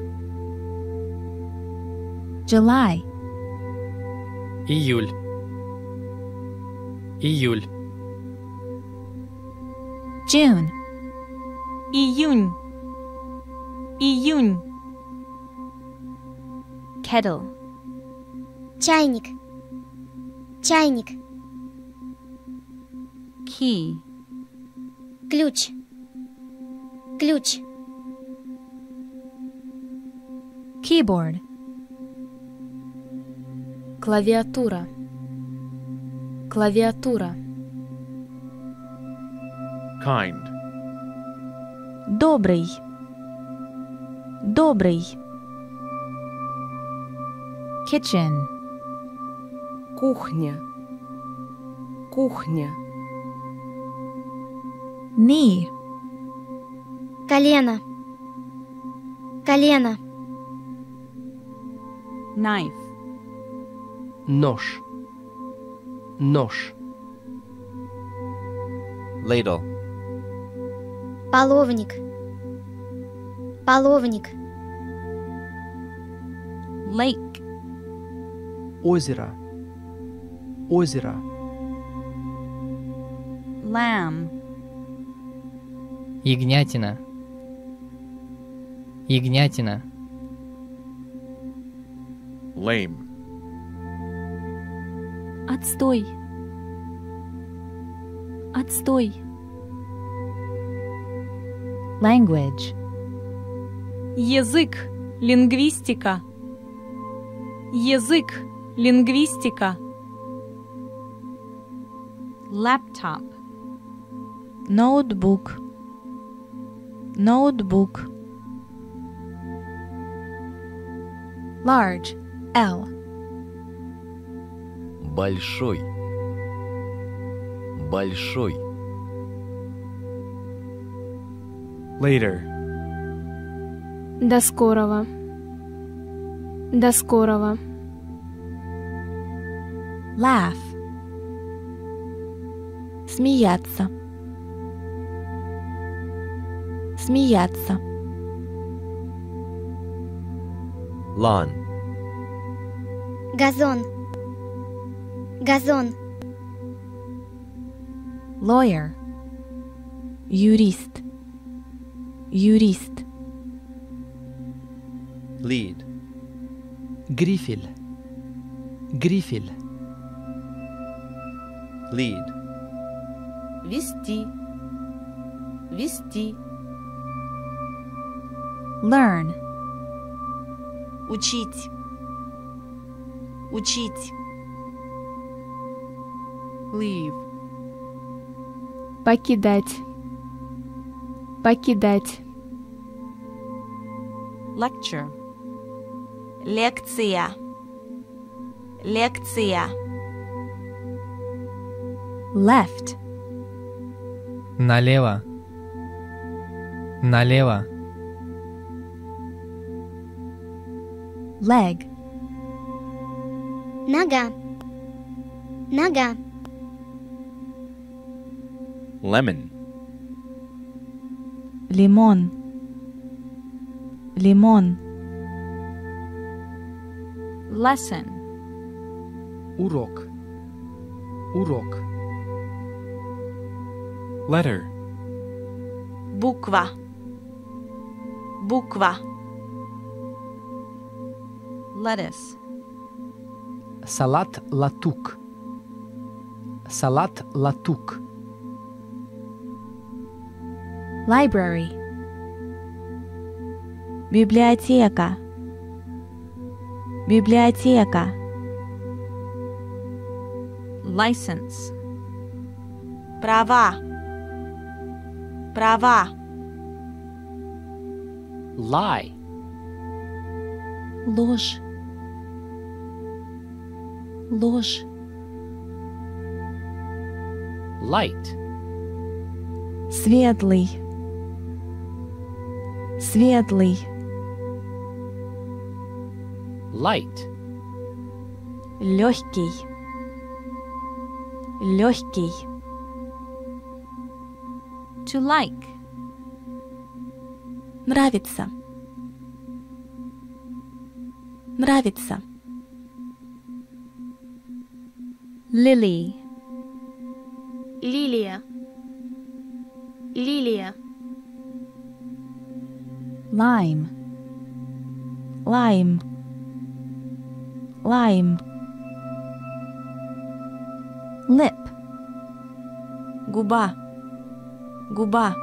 E: July.
K: Июль. Июль.
E: June.
O: Июнь. Июнь.
E: Kettle.
J: Чайник. Чайник.
C: Key.
J: Ключ. Ключ.
E: Keyboard.
L: Клавиатура. Клавиатура.
H: Kind.
D: Добрый. Добрый.
E: Kitchen.
I: Кухня. Кухня.
E: Knee.
J: Колено. Колено.
C: Knife.
F: Нож. Нож.
G: Ladle.
J: Половник. Половник.
C: Lake.
F: Озеро. Озеро.
C: Lamb.
K: Ягнятина. Ягнятина.
H: Lame.
B: Отстой. Отстой.
E: Language.
O: Язык. Лингвистика. Язык. Лингвистика.
C: Laptop.
D: Ноутбук. Ноутбук.
E: Large. L.
P: Большой. Большой.
N: Later.
L: До скорого. До скорого.
E: Laugh.
D: Смеяться. Смеяться.
G: Lawn.
J: Газон. Газон.
E: Lawyer.
D: Юрист. Юрист.
G: Lead.
F: Грифель. Грифель.
G: Lead.
I: Вести. Вести.
E: Learn.
I: Учить. Учить. Leave.
L: Покидать. Покидать.
C: Lecture.
I: Лекция. Лекция.
E: Left.
K: Налево. Налево.
E: Leg.
J: Нога. Нога.
H: Lemon.
D: Лимон. Лимон.
C: Lesson.
F: Урок. Урок.
N: Letter.
I: Буква. Буква.
C: Lettuce.
F: Салат латук. Салат латук.
E: Library.
D: Библиотека. Библиотека.
C: License.
I: Права. Права.
F: Lie.
D: Ложь. Ложь.
F: Light.
D: Светлый. Светлый.
F: Light.
D: Легкий. Легкий.
C: To like.
D: Нравится. Нравится.
C: Lily.
L: Лилия. Лилия.
C: Lime.
D: Lime. Lime.
C: Lip.
I: Губа. Губа.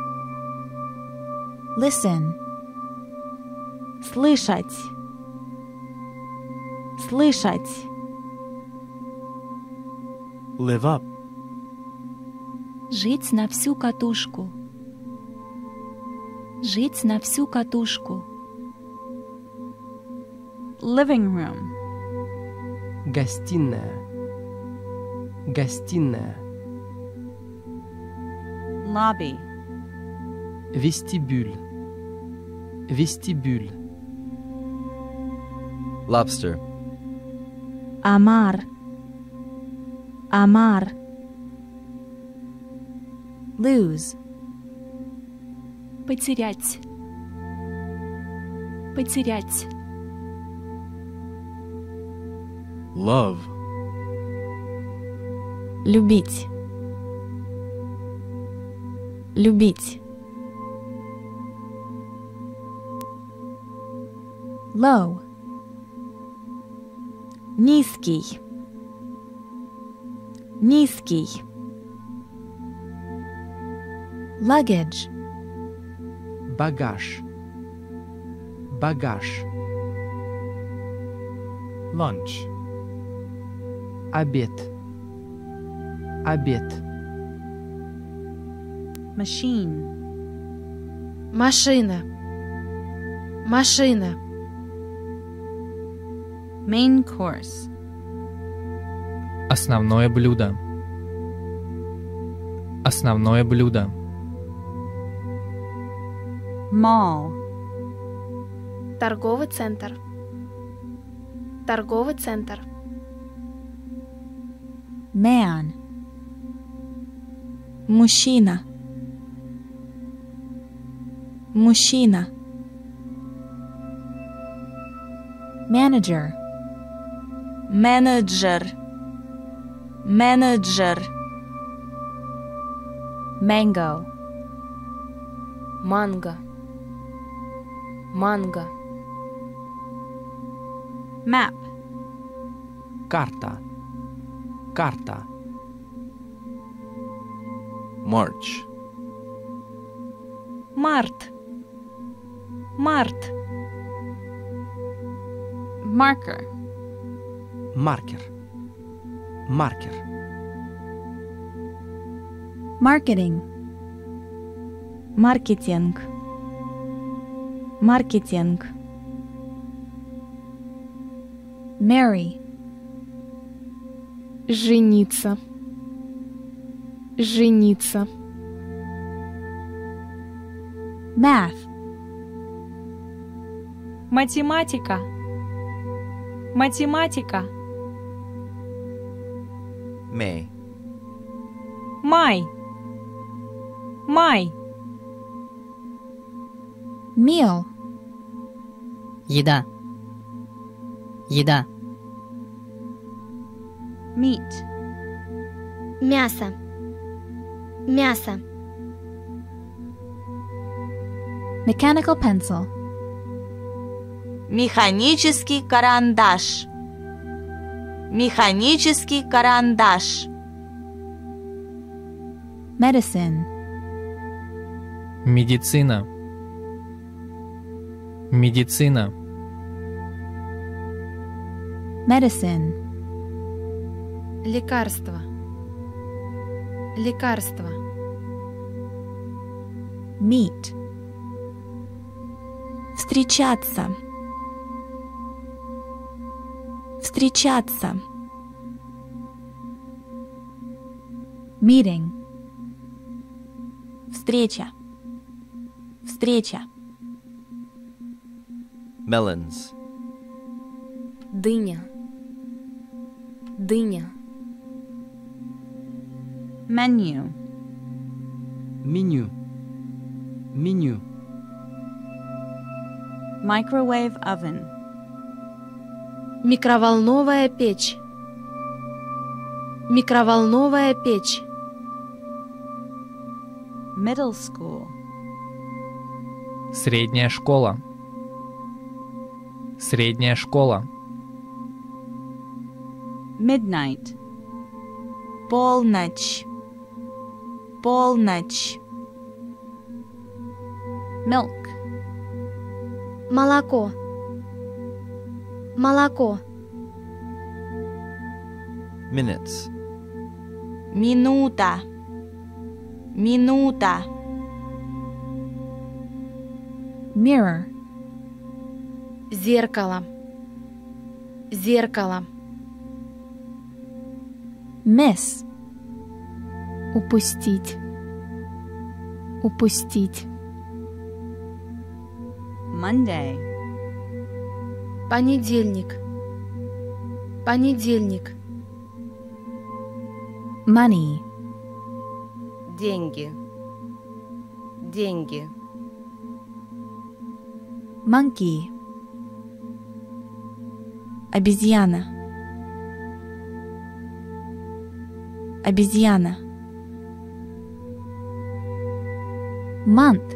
C: Listen.
D: Слышать. Слышать.
N: Live up.
C: Жить на всю катушку. Жить на всю катушку.
O: Living room.
P: Гостиная. Гостиная.
O: Lobby.
P: Вестибюль. Вестибюль.
G: Lobster.
D: Амар. Амар.
C: Lose. Потерять. Потерять.
N: Love.
D: Любить. Любить.
C: Low.
D: Низкий. Низкий.
C: Luggage.
P: Багаж. Багаж.
N: Lunch.
P: Обед. Обед.
O: Machine.
L: Машина. Машина.
O: Main course.
K: Основное блюдо. Основное блюдо.
O: Mall.
L: Торговый центр. Торговый центр.
C: Man.
D: Мужчина. Мужчина.
C: Manager.
D: Менеджер. Менеджер.
C: Mango.
L: Манго. Манго.
O: Map.
P: Карта. Карта.
H: March.
O: Март. Март. Marker.
P: Маркер. Маркер.
C: Marketing.
D: Маркетинг. Маркетинг.
C: Marry.
L: Жениться. Жениться.
C: Math.
O: Математика. Математика.
G: May.
O: Май. Май.
C: Meal.
Q: Еда. Еда.
O: Meat.
J: Мясо. Мясо.
C: Mechanical pencil.
I: Механический карандаш. Механический карандаш.
C: Medicine.
K: Медицина. Медицина.
C: Medicine.
L: Лекарство. Лекарство.
C: Meet.
D: Встречаться. Встречаться.
C: Meeting.
D: Встреча. Встреча.
G: Melons.
L: Дыня. Дыня.
O: Menu.
P: Меню. Меню.
O: Microwave oven.
L: Микроволновая печь. Микроволновая печь.
O: Middle school.
K: Средняя школа. Средняя школа.
O: Midnight.
I: Полночь. Полночь.
O: Milk.
J: Молоко. Молоко.
G: Minutes.
I: Минута. Минута.
E: Mirror.
L: Зеркало. Зеркало.
C: Miss.
A: Упустить. Упустить.
O: Monday.
L: Понедельник. Понедельник.
C: Money.
L: Деньги. Деньги.
C: Monkey.
D: Обезьяна. Обезьяна.
C: Month.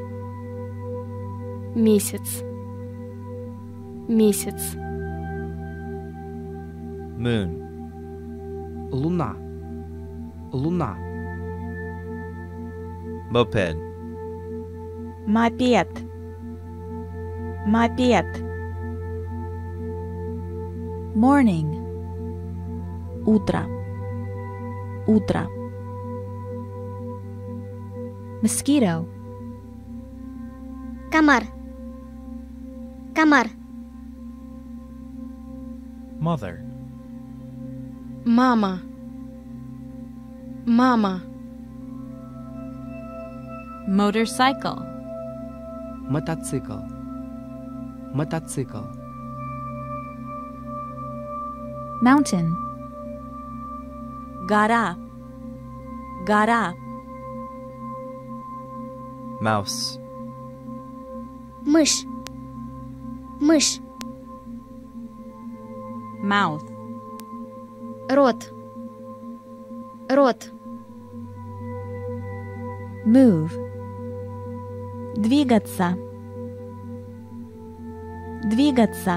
A: Месяц. Месяц.
G: Moon.
P: Луна. Луна.
G: Moped.
I: Мопед. Мопед.
C: Morning.
D: Утро. Утро.
C: Mosquito.
J: Комар. Комар.
N: Mother.
L: Мама. Мама.
O: Motorcycle.
P: Мотоцикл. Мотоцикл.
C: Mountain.
I: Гора. Гора.
G: Mouse.
J: Мышь. Мышь.
O: Mouth.
L: Рот. Рот.
C: Move.
D: Двигаться. Двигаться.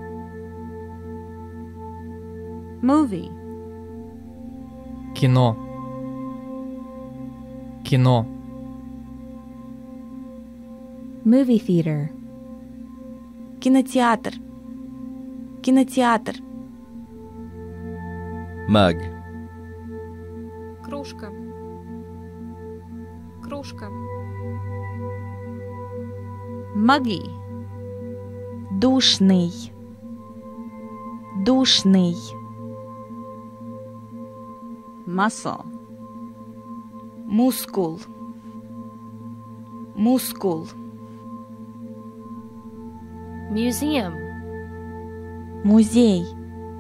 O: Movie.
K: Кино. Кино.
C: Movie theater.
D: Кинотеатр. Кинотеатр.
G: Mug.
L: Кружка. Кружка.
O: Muggy.
D: Душный. Душный.
O: Muscle.
I: Мускул. Мускул.
A: Museum.
D: Музей.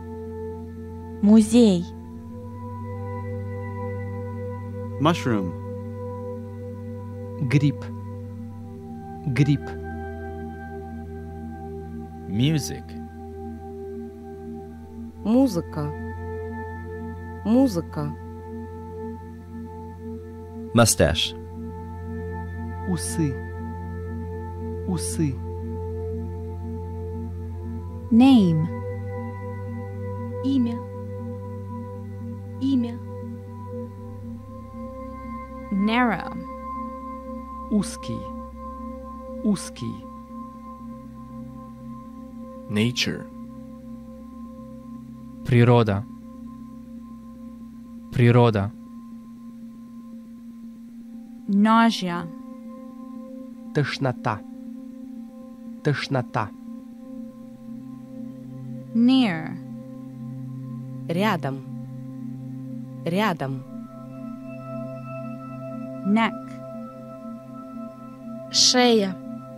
D: Музей.
M: Mushroom.
P: Гриб. Гриб.
H: Music.
L: Музыка. Музыка.
G: Mustache.
P: Усы. Усы.
C: Name.
L: Имя. Имя.
O: Narrow.
P: Узкий. Узкий.
N: Nature.
K: Природа. Природа.
O: Nausea.
P: Тошнота. Тошнота.
O: Near.
L: Рядом. Рядом.
O: Neck.
L: Шея.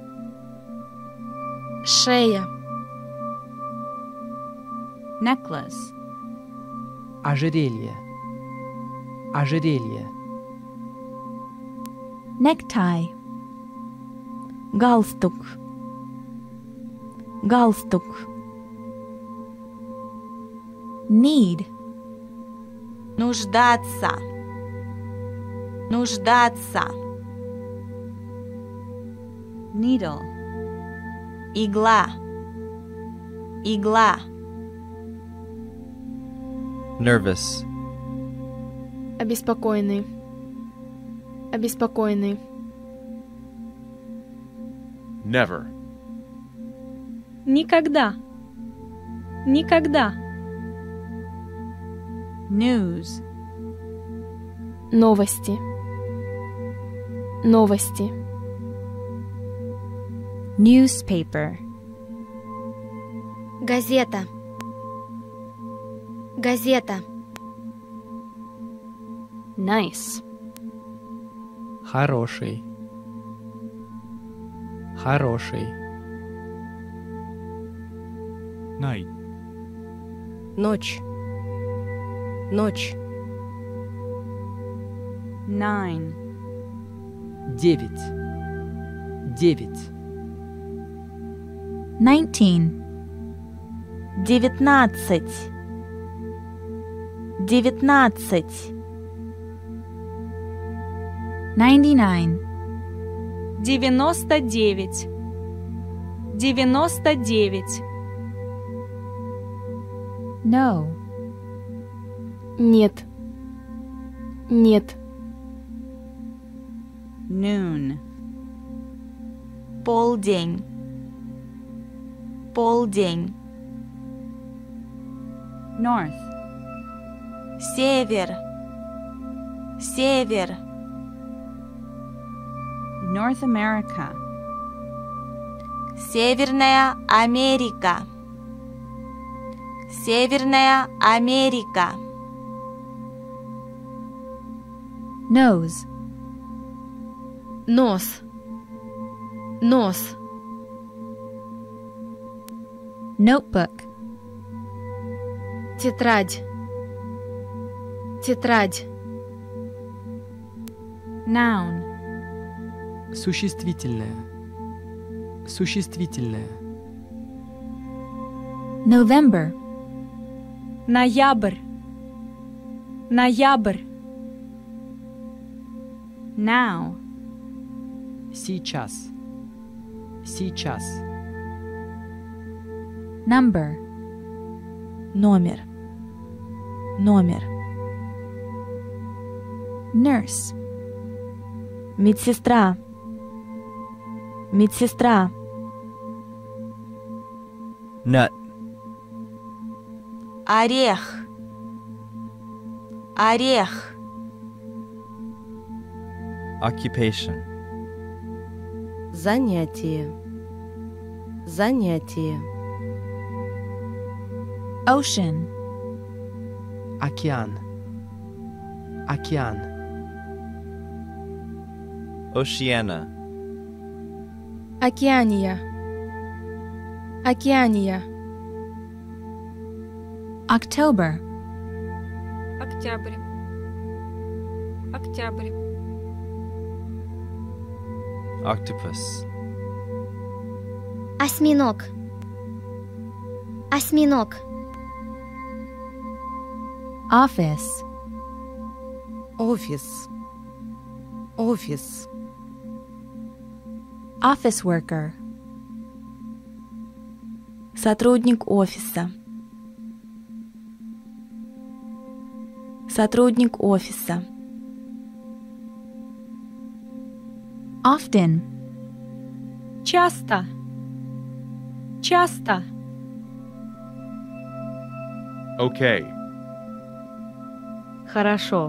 L: Шея.
O: Necklace.
P: Ожерелье. Ожерелье.
C: Necktie.
D: Галстук. Галстук.
C: Need.
I: Нуждаться. Нуждаться.
O: Needle.
I: Игла. Игла.
G: Nervous.
R: Обеспокоенный. Обеспокоенный.
H: Never.
B: Никогда. Никогда.
O: News.
R: Новости. Новости.
O: Newspaper.
J: Газета. Газета.
A: Nice.
K: Хороший. Хороший.
N: Night.
L: Ночь. Ночь.
O: Nine.
P: Девять. Девять.
C: Nineteen.
I: Девятнадцать. Девятнадцать.
C: Ninety-nine.
B: Девяносто девять. Девяносто девять.
C: No.
R: Нет. Нет.
O: Noon.
I: Полдень. Полдень.
O: North.
I: Север. Север.
O: North America.
I: Северная Америка. Северная Америка.
C: Nose.
L: Нос. Нос.
C: Notebook.
L: Тетрадь. Тетрадь.
O: Noun.
P: Существительное. Существительное.
C: November.
B: Ноябрь. Ноябрь.
O: Now.
P: Сейчас. Сейчас.
C: Number.
I: Номер. Номер.
C: Nurse.
I: Медсестра. Медсестра.
G: Nut.
I: Орех. Орех.
G: Occupation.
L: Занятие. Занятие.
C: Ocean.
P: Океан. Океан.
G: Oceania.
R: Океания. Океания.
C: October.
B: Октябрь. Октябрь.
G: Octopus.
J: Осьминог. Осьминог.
C: Office.
L: Офис. Офис.
C: Office worker.
I: Сотрудник офиса. Сотрудник офиса.
C: Often.
B: Часто. Часто.
H: Okay.
L: Хорошо.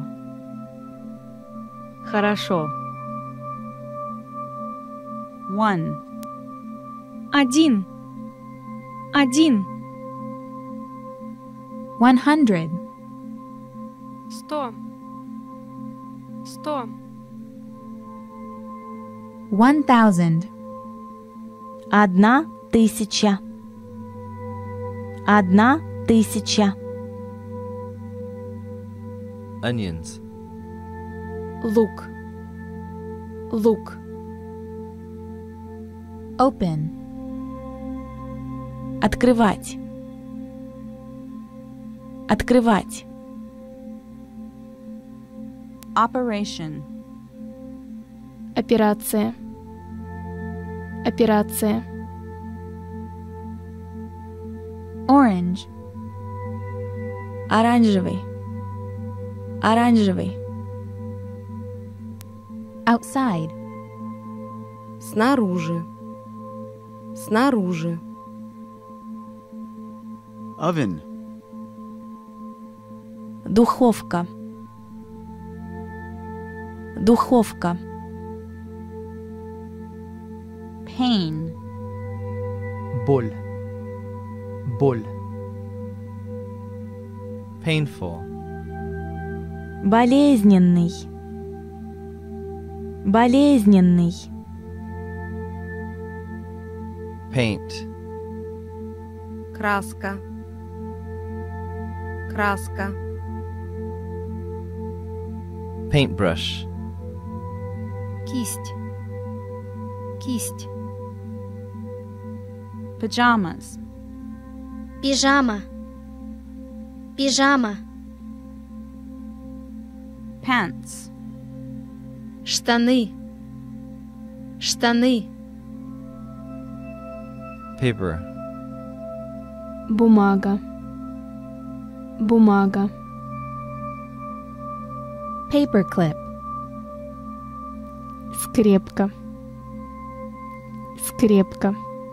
L: Хорошо.
O: One.
B: Один. Один.
C: One hundred.
B: Сто. Сто.
C: One thousand.
I: Одна тысяча. Одна тысяча.
G: Onions.
R: Лук. Лук.
C: Open.
I: Открывать. Открывать.
O: Operation.
R: Операция. Операция.
C: Orange.
D: Оранжевый. Оранжевый.
C: Outside.
L: Снаружи. Снаружи.
M: Oven.
D: Духовка. Духовка.
O: Pain.
P: Боль. Боль.
G: Painful.
I: Болезненный. Болезненный.
G: Paint.
L: Краска. Краска.
G: Paintbrush.
L: Кисть. Кисть.
O: Pajamas.
J: Пижама. Пижама.
O: Pants.
L: Штаны. Штаны.
G: Paper.
R: Бумага. Бумага.
C: Paperclip.
R: Скрепка. Скрепка.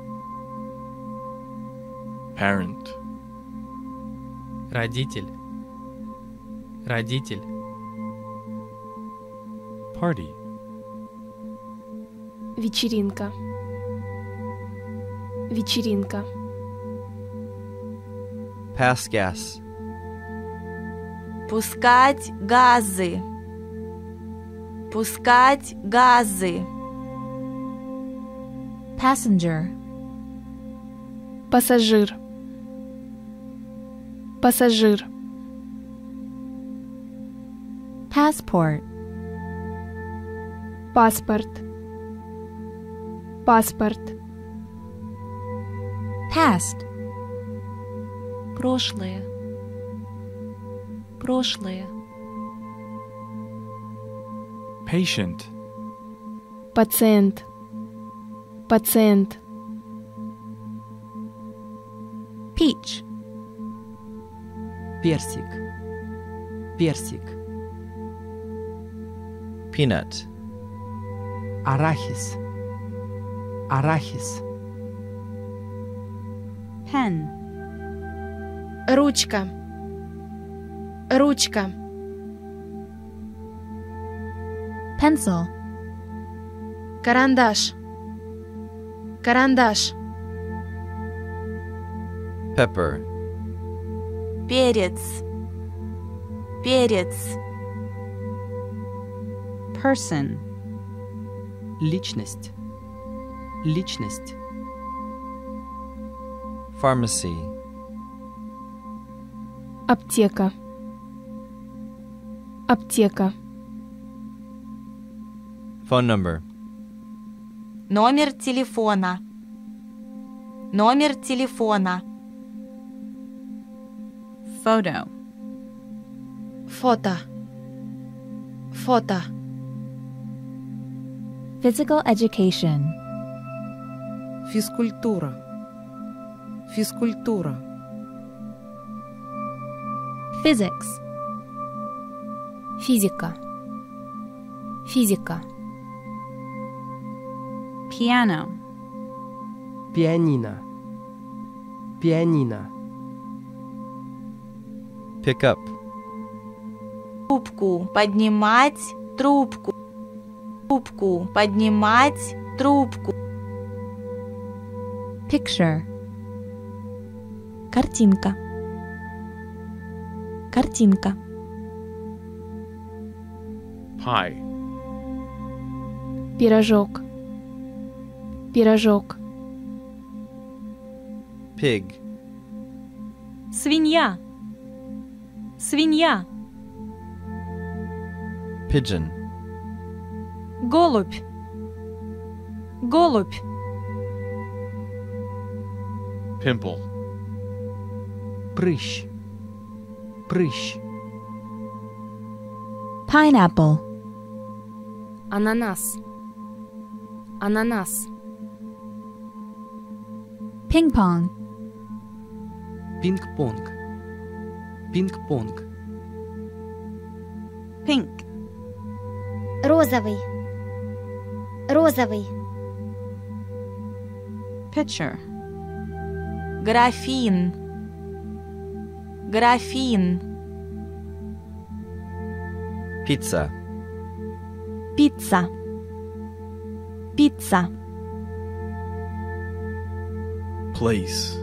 N: Parent.
K: Родитель. Родитель.
N: Party.
R: Вечеринка. Вечеринка.
G: Pass gas.
I: Пускать газы. Пускать газы.
C: Passenger.
R: Пассажир. Пассажир.
C: Passport.
R: Паспорт. Паспорт.
C: Past.
I: Прошлое. Прошлое.
N: Patient.
R: Пациент. Пациент.
C: Peach.
P: Персик. Персик.
G: Peanut.
P: Арахис. Арахис.
O: Pen.
L: Ручка. Ручка.
C: Pencil.
L: Карандаш. Карандаш.
G: Pepper.
I: Перец. Перец.
O: Person.
P: Личность. Личность.
G: Pharmacy.
R: Аптека. Аптека.
G: Phone number.
I: Номер телефона. Номер телефона.
O: Photo.
L: Фото. Фото.
C: Physical education.
L: Физкультура. Физкультура.
C: Physics.
R: Физика. Физика.
O: Piano.
P: Пианино. Пианино.
G: Pick up.
I: Трубку поднимать. Трубку. Трубку поднимать. Трубку.
C: Picture.
D: Картинка. Картинка.
H: Pie.
R: Пирожок. Пирожок.
G: Pig.
I: Свинья. Свинья.
G: Pigeon.
I: Голубь. Голубь.
H: Pimple.
P: Прыщ. Прыщ.
C: Pineapple.
L: Ананас. Ананас.
C: Ping-pong.
P: Пинг-понг. Пинг-понг.
I: Pink.
J: Розовый. Розовый.
O: Pitcher.
I: Графин. Графин.
G: Pizza.
I: Пицца. Пицца.
N: Place.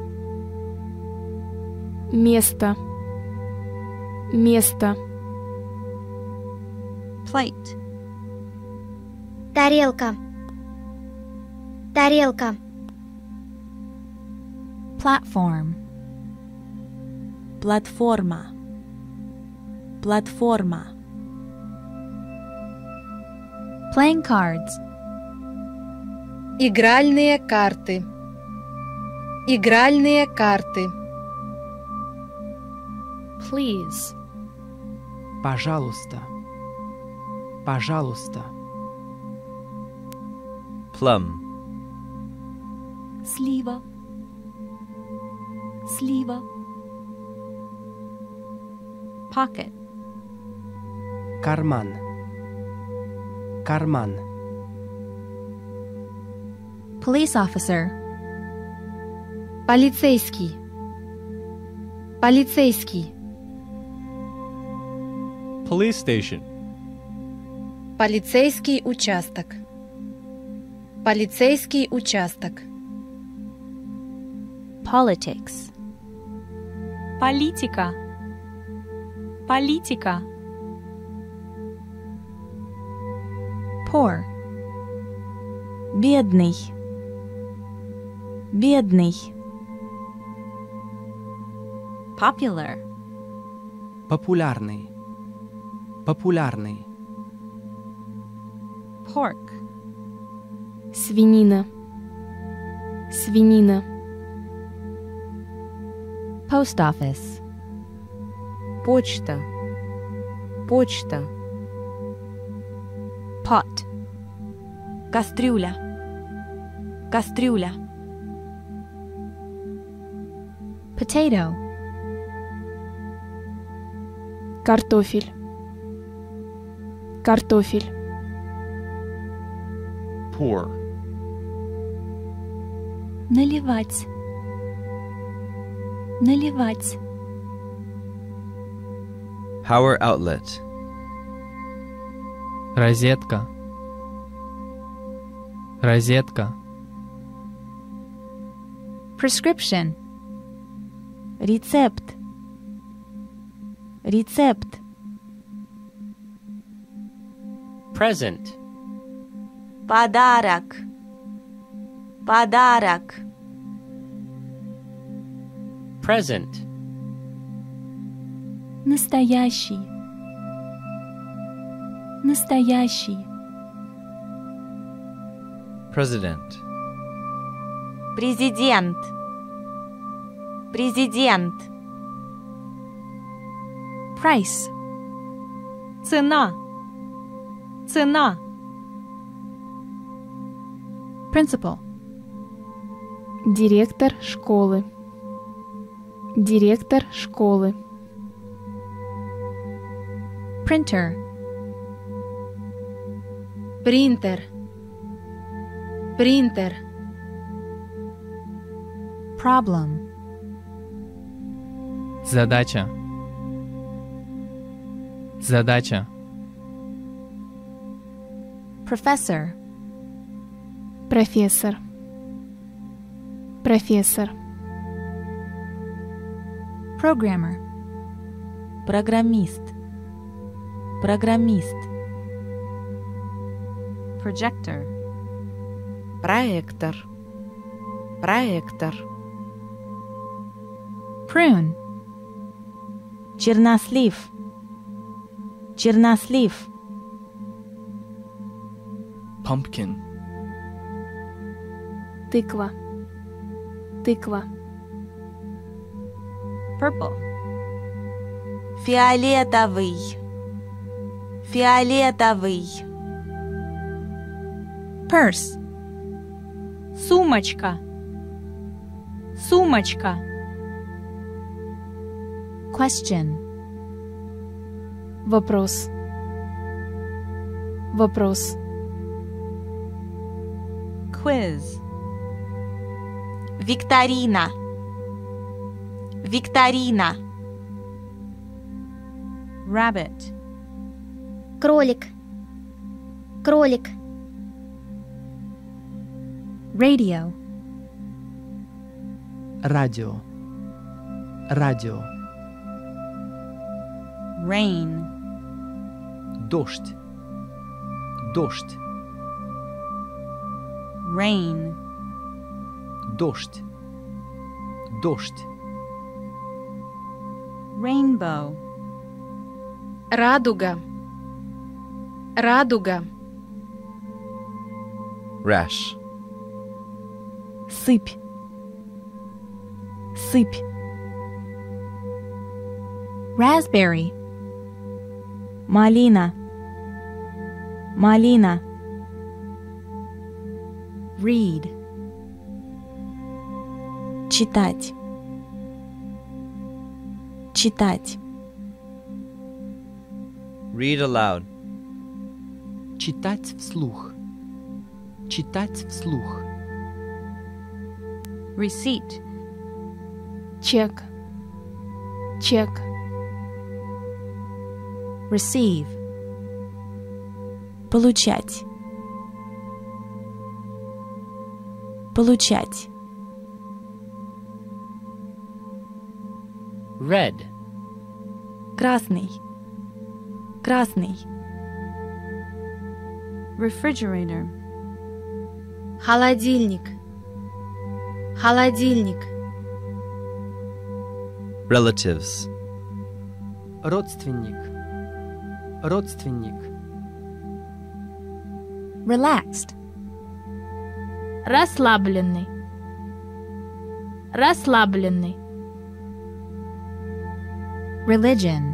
R: Место. Место.
O: Plate.
J: Тарелка. Тарелка.
C: Platform.
I: Платформа. Платформа.
C: Playing cards.
L: Игральные карты. Игральные карты.
R: Please.
P: Пожалуйста. Пожалуйста.
G: Plum.
C: Слива. Слива.
O: Pocket.
P: Карман. Карман.
C: Police officer.
L: Полицейский. Полицейский.
F: Police station.
L: Полицейский участок. Полицейский участок.
C: Politics.
O: Политика. Политика.
C: Poor.
I: Бедный. Бедный.
O: Popular.
P: Популярный. Популярный.
O: Pork.
R: Свинина. Свинина.
C: Post office.
L: Почта. Почта.
I: Pot. Кастрюля. Кастрюля.
C: Potato.
R: Картофель. Картофель.
H: Pour.
C: Наливать. Наливать.
G: Power outlet.
K: Розетка. Розетка.
C: Prescription.
I: Рецепт. Рецепт.
F: Present.
I: Подарок. Подарок.
F: Present.
C: Настоящий. Настоящий.
G: President.
I: Президент. Президент.
C: Price.
O: Цена. Цена.
C: Principal.
R: Директор школы. Директор школы.
C: Printer.
L: Принтер. Принтер.
C: Problem.
K: Задача. Задача.
C: Professor.
R: Профессор. Профессор.
C: Programmer.
I: Программист. Программист.
O: Projector.
L: Проектор. Проектор.
C: Prune.
I: Чернослив. Чернослив.
N: Pumpkin.
R: Тыква. Тыква.
O: Purple.
I: Фиолетовый. Фиолетовый.
C: Purse.
O: Сумочка. Сумочка.
C: Question.
R: Вопрос. Вопрос.
O: Quiz.
I: Викторина. Викторина.
O: Rabbit.
J: Кролик. Кролик.
C: Radio.
P: Радио. Радио.
O: Rain.
P: Дождь. Дождь.
O: Rain.
P: Дождь. Дождь.
O: Rainbow.
L: Радуга. Радуга.
G: Rash.
I: Сыпь. Сыпь.
C: Raspberry.
I: Малина. Малина.
C: Read.
I: Читать. Читать.
G: Read aloud.
P: Читать вслух. Читать вслух.
O: Receipt.
R: Чек. Чек.
C: Receive.
I: Получать. Получать.
F: Red.
I: Красный. Красный.
O: Refrigerator.
L: Холодильник. Холодильник.
G: Relatives.
P: Родственник. Родственник.
C: Relaxed.
R: Расслабленный. Расслабленный.
C: Religion.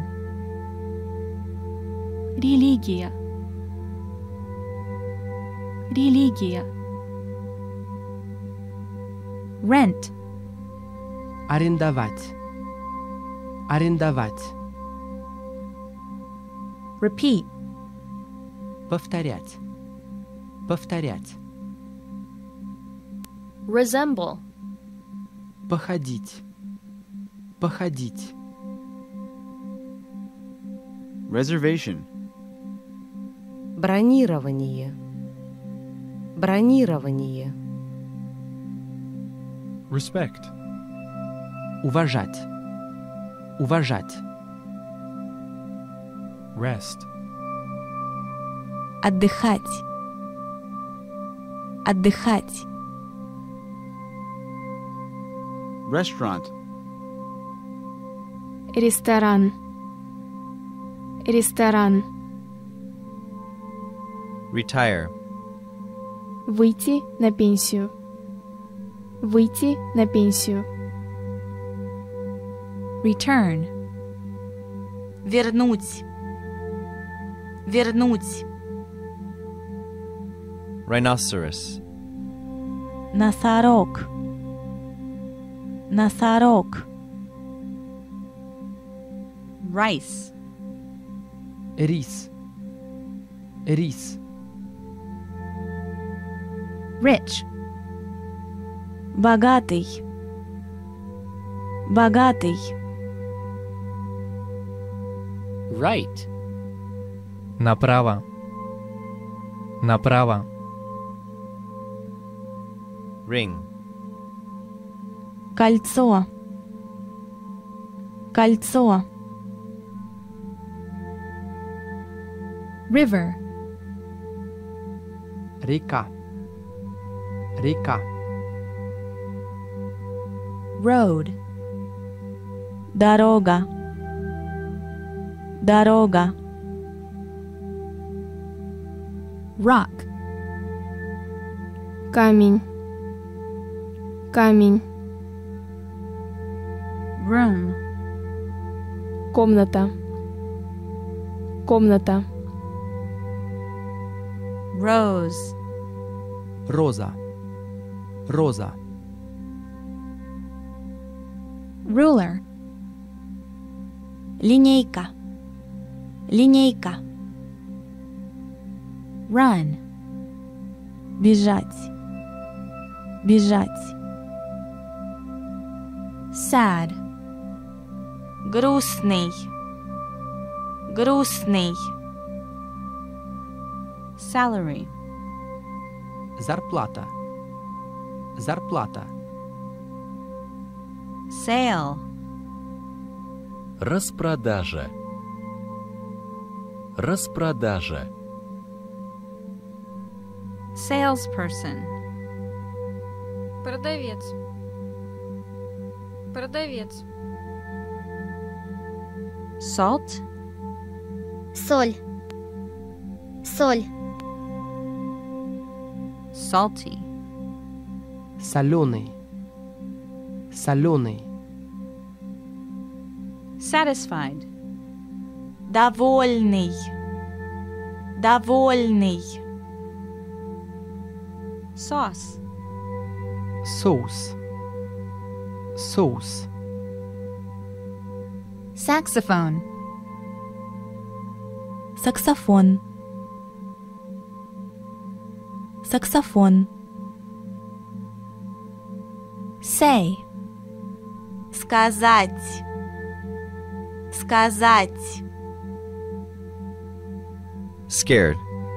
R: Религия. Религия.
C: Rent.
P: Арендовать. Арендовать.
C: Repeat.
P: Повторять. Повторять.
A: Resemble.
P: Походить. Походить.
M: Reservation.
L: Бронирование. Бронирование.
H: Respect.
P: Уважать. Уважать.
H: Rest.
I: Отдыхать. Отдыхать.
M: Restaurant.
R: Ресторан. Ресторан.
G: Retire.
R: Выйти на пенсию. Выйти на пенсию.
C: Return.
I: Вернуть. Вернуть.
G: Rhinoceros.
I: Носорог. Носорог.
O: Rice.
P: Рис. Рис.
C: Rich.
I: Богатый. Богатый.
F: Right.
K: Направо. Направо.
G: Ring.
I: Кольцо. Кольцо.
C: River.
P: Река. Река.
C: Road.
I: Дорога. Дорога.
C: Rock.
R: Камень. Камень.
O: Room.
R: Комната. Комната.
O: Rose.
P: Роза. Роза.
C: Ruler.
I: Линейка. Линейка.
C: Run.
I: Бежать. Бежать.
C: Sad.
I: Грустный. Грустный.
O: Salary.
P: Зарплата. Зарплата.
O: Sale.
S: Распродажа. Распродажа.
O: Salesperson.
T: Продавец. Продавец.
O: Salt.
J: Соль. Соль.
O: Salty.
P: Соленый. Соленый.
O: Satisfied.
I: Довольный. Довольный.
O: Sauce.
P: Соус. Соус.
C: Saxophone.
I: Саксофон. Саксофон.
C: Say.
I: Сказать. Сказать.
G: Scared.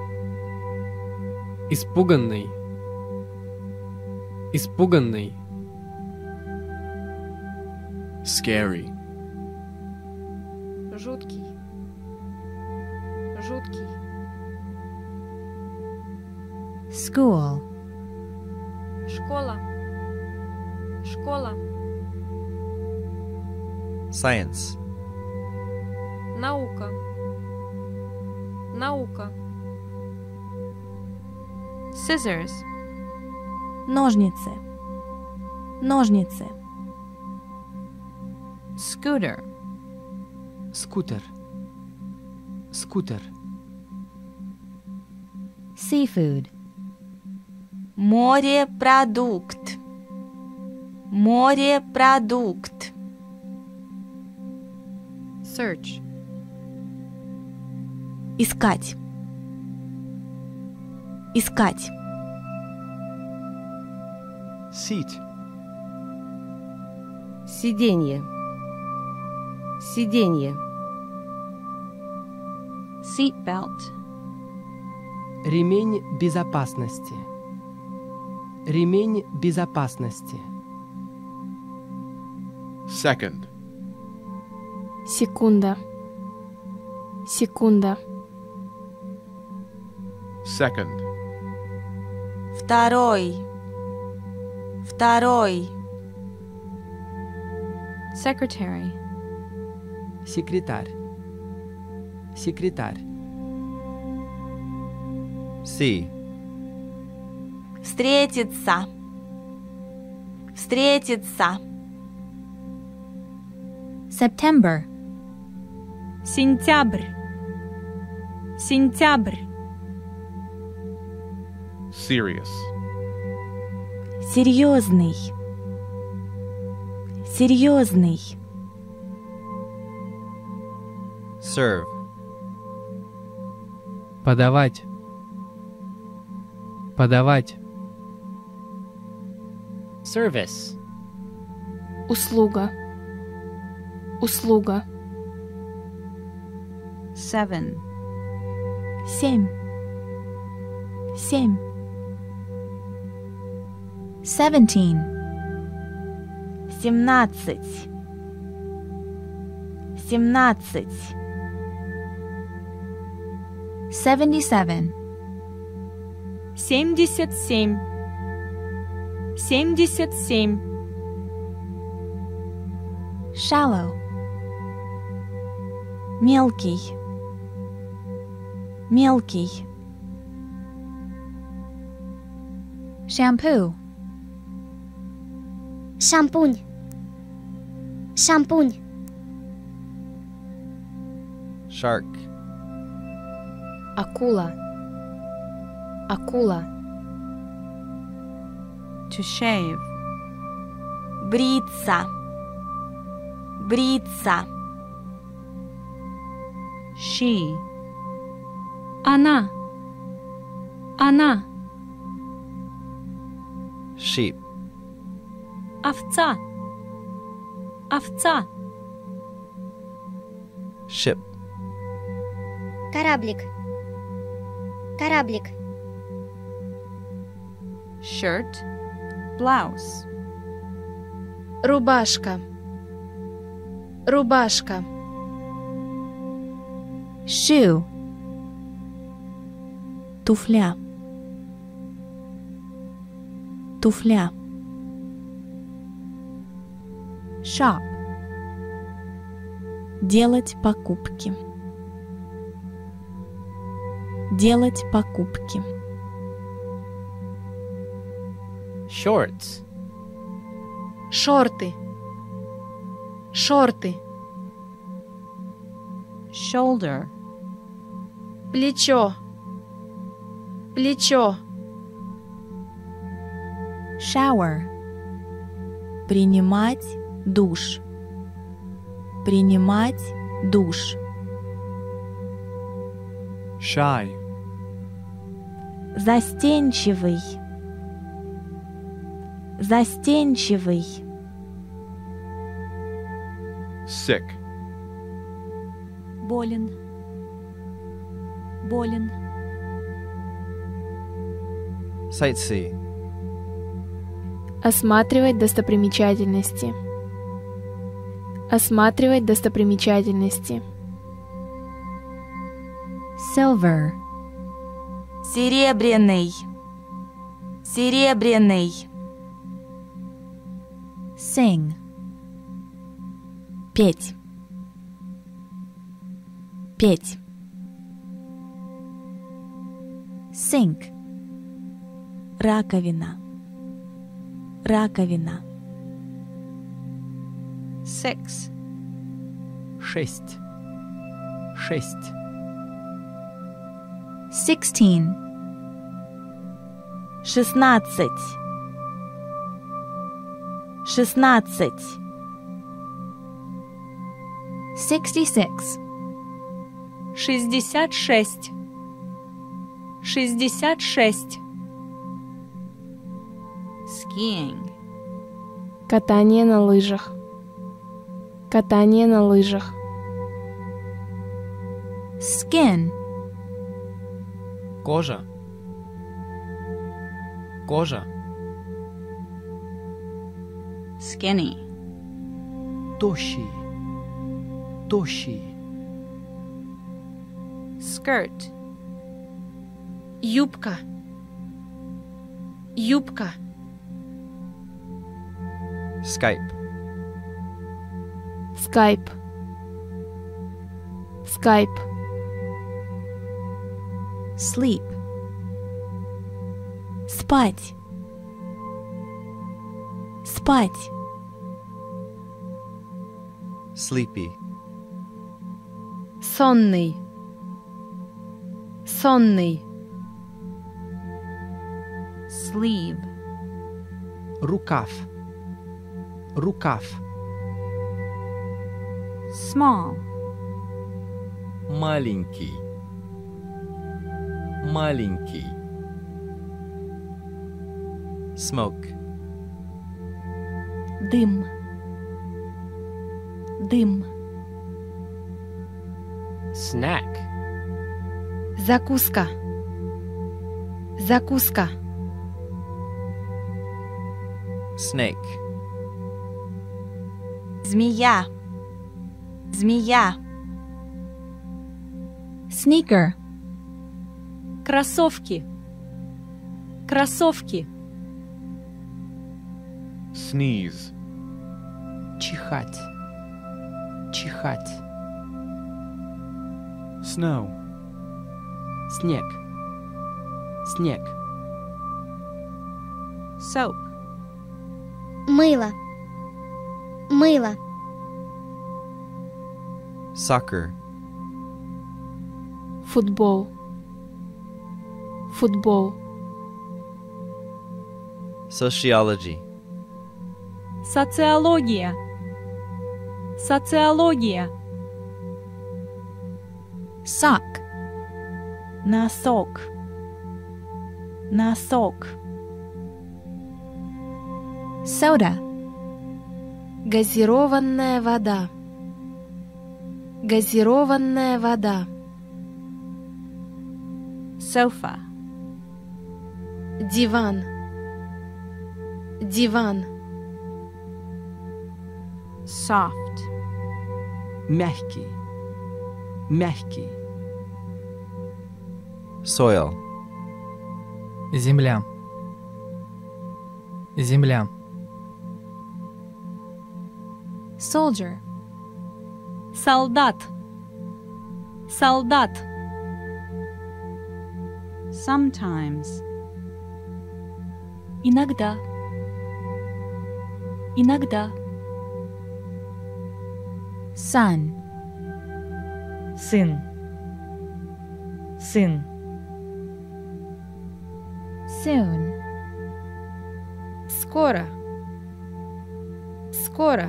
U: Испуганный. Испуганный.
N: Scary.
T: Жуткий. Жуткий.
C: School.
T: Школа. Школа.
G: Science.
T: Наука. Наука.
O: Scissors.
I: Ножницы. Ножницы.
O: Scooter.
P: Скутер. Скутер.
C: Seafood.
I: Морепродукт. Морепродукт.
O: Search.
I: Искать. Искать.
M: Seat.
L: Сиденье. Сиденье.
O: Seatbelt.
P: Ремень безопасности. Ремень безопасности.
H: Second.
R: Секунда. Секунда.
H: Second.
I: Второй. Второй.
O: Secretary.
P: Секретарь. Секретарь.
G: See.
I: Встретиться. Встретиться.
C: September.
O: Сентябрь. Сентябрь.
H: Serious.
I: Серьезный. Серьезный.
G: Serve.
K: Подавать. Подавать.
F: Service.
R: Услуга. Услуга.
O: Seven.
I: Семь. Семь.
C: Seventeen.
I: Семнадцать. Семнадцать.
C: Seventy-seven.
O: Семьдесят семь. Семьдесят семь.
C: Shallow.
I: Мелкий. Мелкий.
C: Shampoo.
J: Шампунь. Шампунь.
G: Shark.
R: Акула. Акула.
O: To shave.
I: Бриться. Бриться.
E: She.
R: Она. Она.
G: Sheep.
R: Овца. Овца.
G: Ship.
J: Кораблик. Кораблик.
E: Shirt. Blouse.
L: Рубашка. Рубашка.
C: Shoe.
D: Туфля. Туфля.
C: Shop.
D: Делать покупки. Делать покупки.
F: Shorts.
L: Шорты. Шорты.
E: Shoulder.
L: Плечо. Плечо.
C: Shower.
D: Принимать душ. Принимать душ.
N: Shy.
I: Застенчивый. Застенчивый.
H: Sick.
R: Болен. Болен.
G: Sightsee.
R: Осматривать достопримечательности. Осматривать достопримечательности.
C: Silver.
I: Серебряный. Серебряный.
C: Sing.
D: Петь. Петь.
C: Sink.
D: Раковина. Раковина.
E: Six.
P: Шесть. Шесть.
C: Sixteen.
I: Шестнадцать. Шестнадцать.
C: Sixty-six.
R: Шестьдесят шесть. Шестьдесят шесть.
E: Skiing.
R: Катание на лыжах. Катание на лыжах.
C: Skin.
K: Кожа. Кожа.
E: Skinny.
P: Тощий. Тощий.
E: Skirt.
L: Юбка. Юбка.
G: Skype.
R: Скайп. Скайп.
C: Sleep.
D: Спать. Спать.
G: Sleepy.
L: Сонный. Сонный.
E: Sleeve.
P: Рукав. Рукав.
E: Small.
S: Маленький. Маленький.
G: Smoke.
D: Дым. Дым.
F: Snack.
L: Закуска. Закуска.
G: Snake.
I: Змея. Змея.
C: Sneaker.
R: Кроссовки. Кроссовки.
H: Sneeze.
P: Чихать. Чихать.
M: Snow.
P: Снег. Снег.
E: Soap.
J: Мыло. Мыло.
G: Soccer.
R: Футбол. Футбол.
G: Sociology.
R: Социология.
O: Социология.
C: Sock.
I: Носок. Носок.
C: Soda.
R: Газированная вода. Газированная вода.
O: Sofa.
R: Диван. Диван.
O: Soft.
P: Мягкий. Мягкий.
G: Soil.
K: Земля. Земля.
C: Soldier.
O: Солдат. Солдат. Sometimes.
C: Иногда. Иногда. Son.
I: Сын. Сын.
C: Soon.
R: Скоро. Скоро.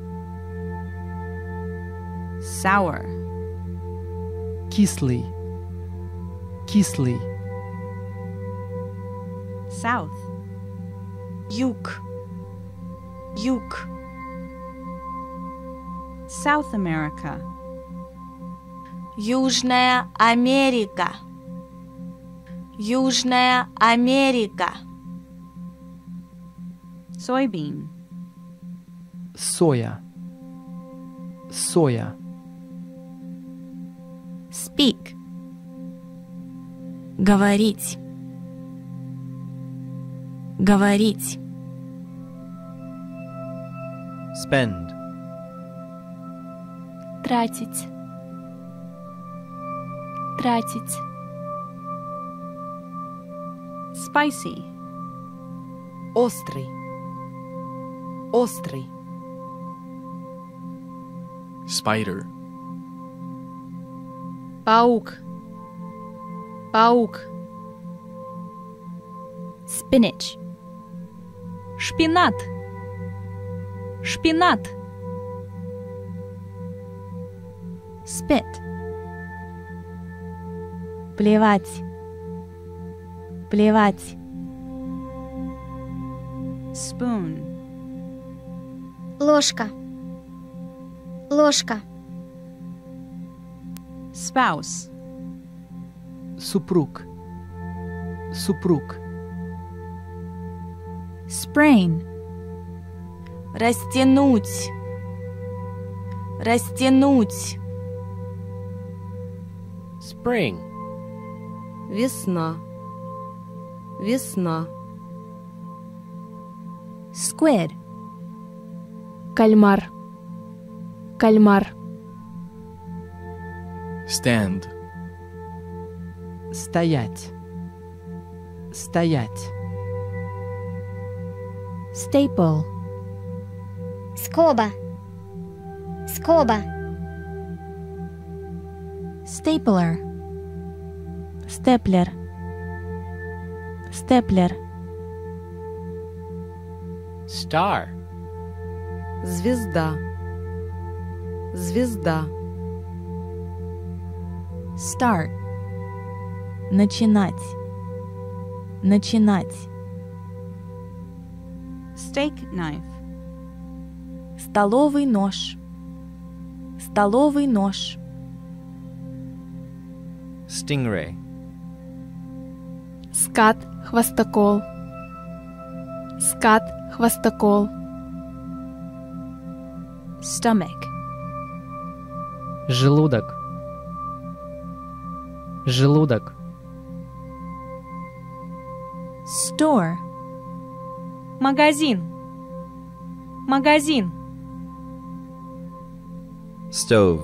O: Sour.
P: Кислый. Кислый.
O: South.
I: Юг. Юг.
O: South America.
I: Южная Америка. Южная Америка.
O: Soybean.
P: Соя. Соя.
C: Speak.
I: Говорить. Говорить.
G: Spend.
R: Тратить. Тратить.
O: Spicy.
U: Острый. Острый.
N: Spider.
R: Паук. Паук.
C: Spinach.
O: Шпинат. Шпинат.
C: Spit.
I: Плевать. Плевать.
O: Spoon.
J: Ложка. Ложка.
O: Spouse.
P: Супруг. Супруг.
C: Sprain.
I: Растянуть. Растянуть.
F: Spring.
U: Весна. Весна.
C: Squid.
R: Кальмар. Кальмар.
N: Stand.
P: Стоять. Стоять.
C: Staple.
J: Скоба. Скоба.
C: Stapler.
I: Степлер. Степлер.
F: Star.
U: Звезда. Звезда.
C: Start.
I: Начинать. Начинать.
O: Steak knife.
I: Столовый нож. Столовый нож.
G: Stingray.
R: Скат. Хвостокол. Скат. Хвостокол.
C: Stomach.
K: Желудок. Желудок.
C: Store.
O: Магазин. Магазин.
G: Stove.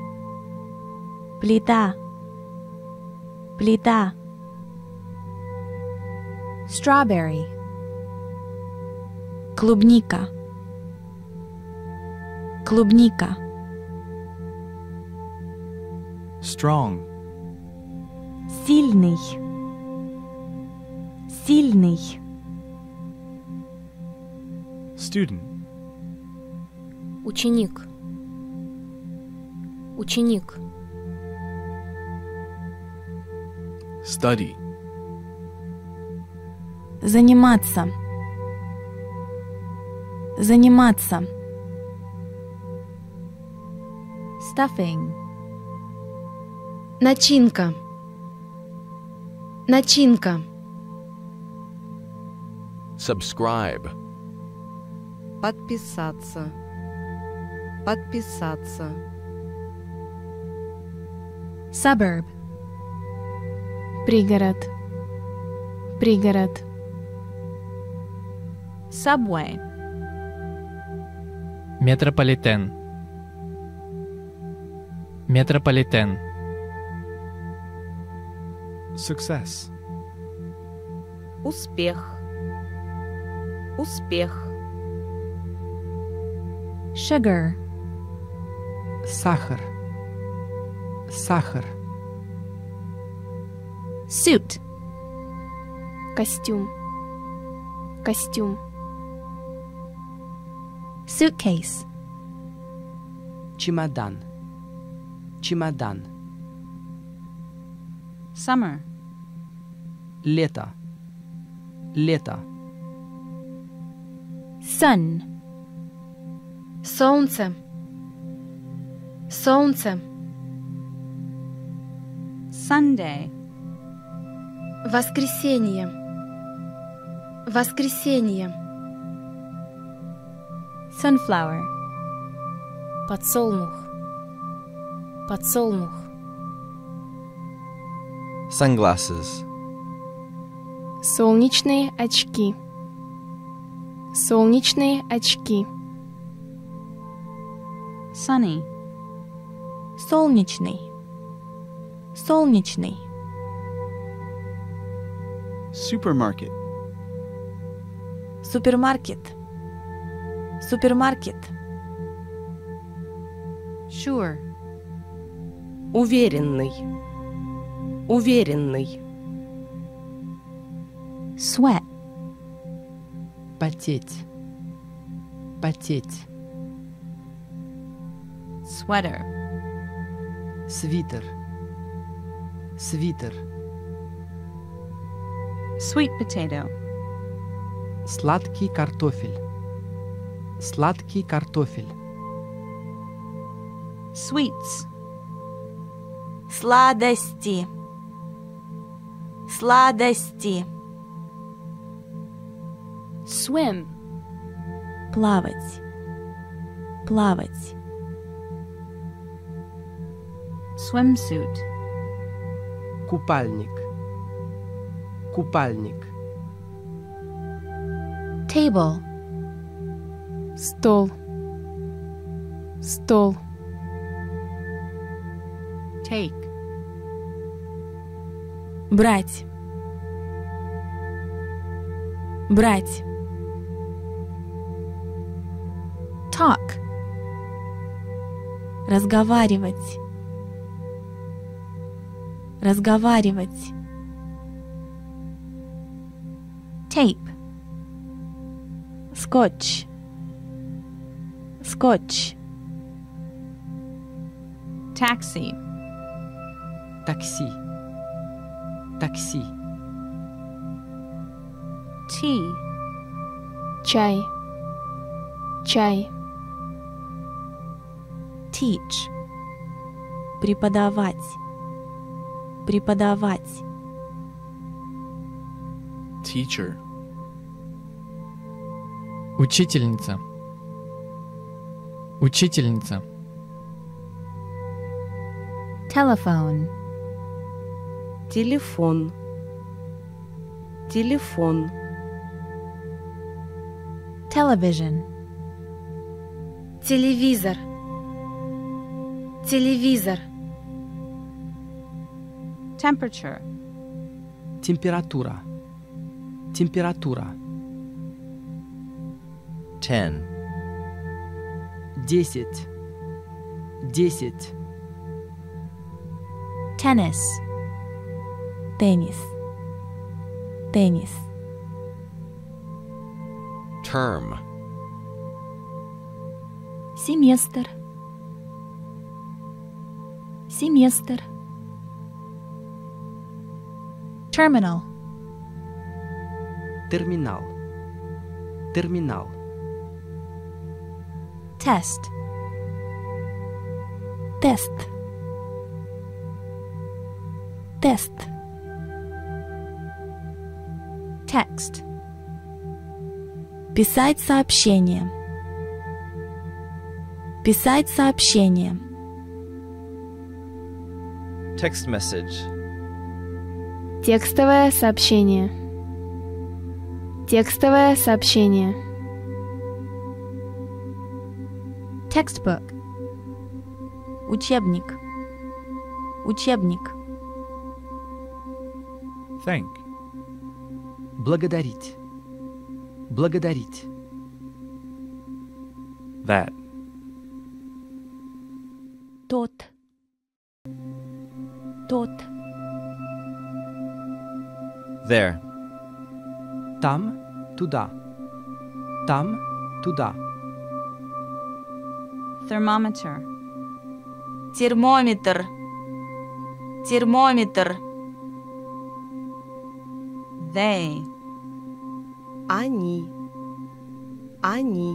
I: Плита. Плита.
C: Strawberry.
I: Клубника. Клубника.
H: Strong.
I: Сильный. Сильный.
H: Student.
R: Ученик.
T: Ученик.
N: Study.
I: Заниматься. Заниматься.
C: Stuffing.
L: Начинка. Начинка.
S: Subscribe.
U: Подписаться. Подписаться.
C: Suburb.
R: Пригород. Пригород.
O: Subway.
K: Метрополитен. Метрополитен.
H: Success.
U: Успех. Успех.
C: Sugar.
P: Сахар. Сахар.
C: Suit.
R: Костюм. Костюм.
C: Suitcase.
P: Чемодан. Чемодан.
O: Summer.
P: Лето. Лето.
C: Sun.
L: Солнце. Солнце.
O: Sunday.
L: Воскресенье. Воскресенье.
C: Sunflower.
T: Подсолнух. Подсолнух.
G: Sunglasses.
R: Солнечные очки. Солнечные очки.
O: Sunny.
I: Солнечный. Солнечный.
M: Supermarket.
I: Супермаркет. Супермаркет.
O: Sure.
U: Уверенный. Уверенный.
C: Sweat.
P: Потеть. Потеть.
O: Sweater.
P: Свитер. Свитер.
O: Sweet potato.
P: Сладкий картофель. Сладкий картофель.
O: Sweets.
I: Сладости. Сладости.
R: Swim.
I: Плавать. Плавать.
O: Swimsuit.
P: Купальник. Купальник.
C: Table.
R: Стол. Стол.
O: Take.
I: Брать. Брать.
C: Talk.
I: Разговаривать. Разговаривать.
C: Tape.
I: Скотч. Скотч.
O: Taxi.
P: Такси. Такси.
O: Tea.
R: Чай. Чай.
I: Teach. Преподавать. Преподавать.
N: Teacher.
K: Учительница. Учительница.
C: Telephone.
U: Телефон. Телефон.
C: Television.
L: Телевизор. Телевизор.
O: Temperature.
P: Температура. Температура.
G: Ten.
P: Десять. Десять.
C: Tennis.
I: Теннис. Теннис.
S: Term.
C: Семестр. Terminal.
P: Терминал. Терминал.
C: Test.
I: Тест. Тест.
C: Text.
I: Писать сообщение. Писать сообщение.
G: Text message.
R: Текстовое сообщение. Текстовое сообщение.
C: Textbook.
I: Учебник. Учебник.
H: Thank.
P: Благодарить. Благодарить.
H: That.
I: Тот. Тот.
G: There.
P: Там, туда. Там, туда.
O: Thermometer.
C: Термометр. Термометр.
O: They.
U: Они. Они.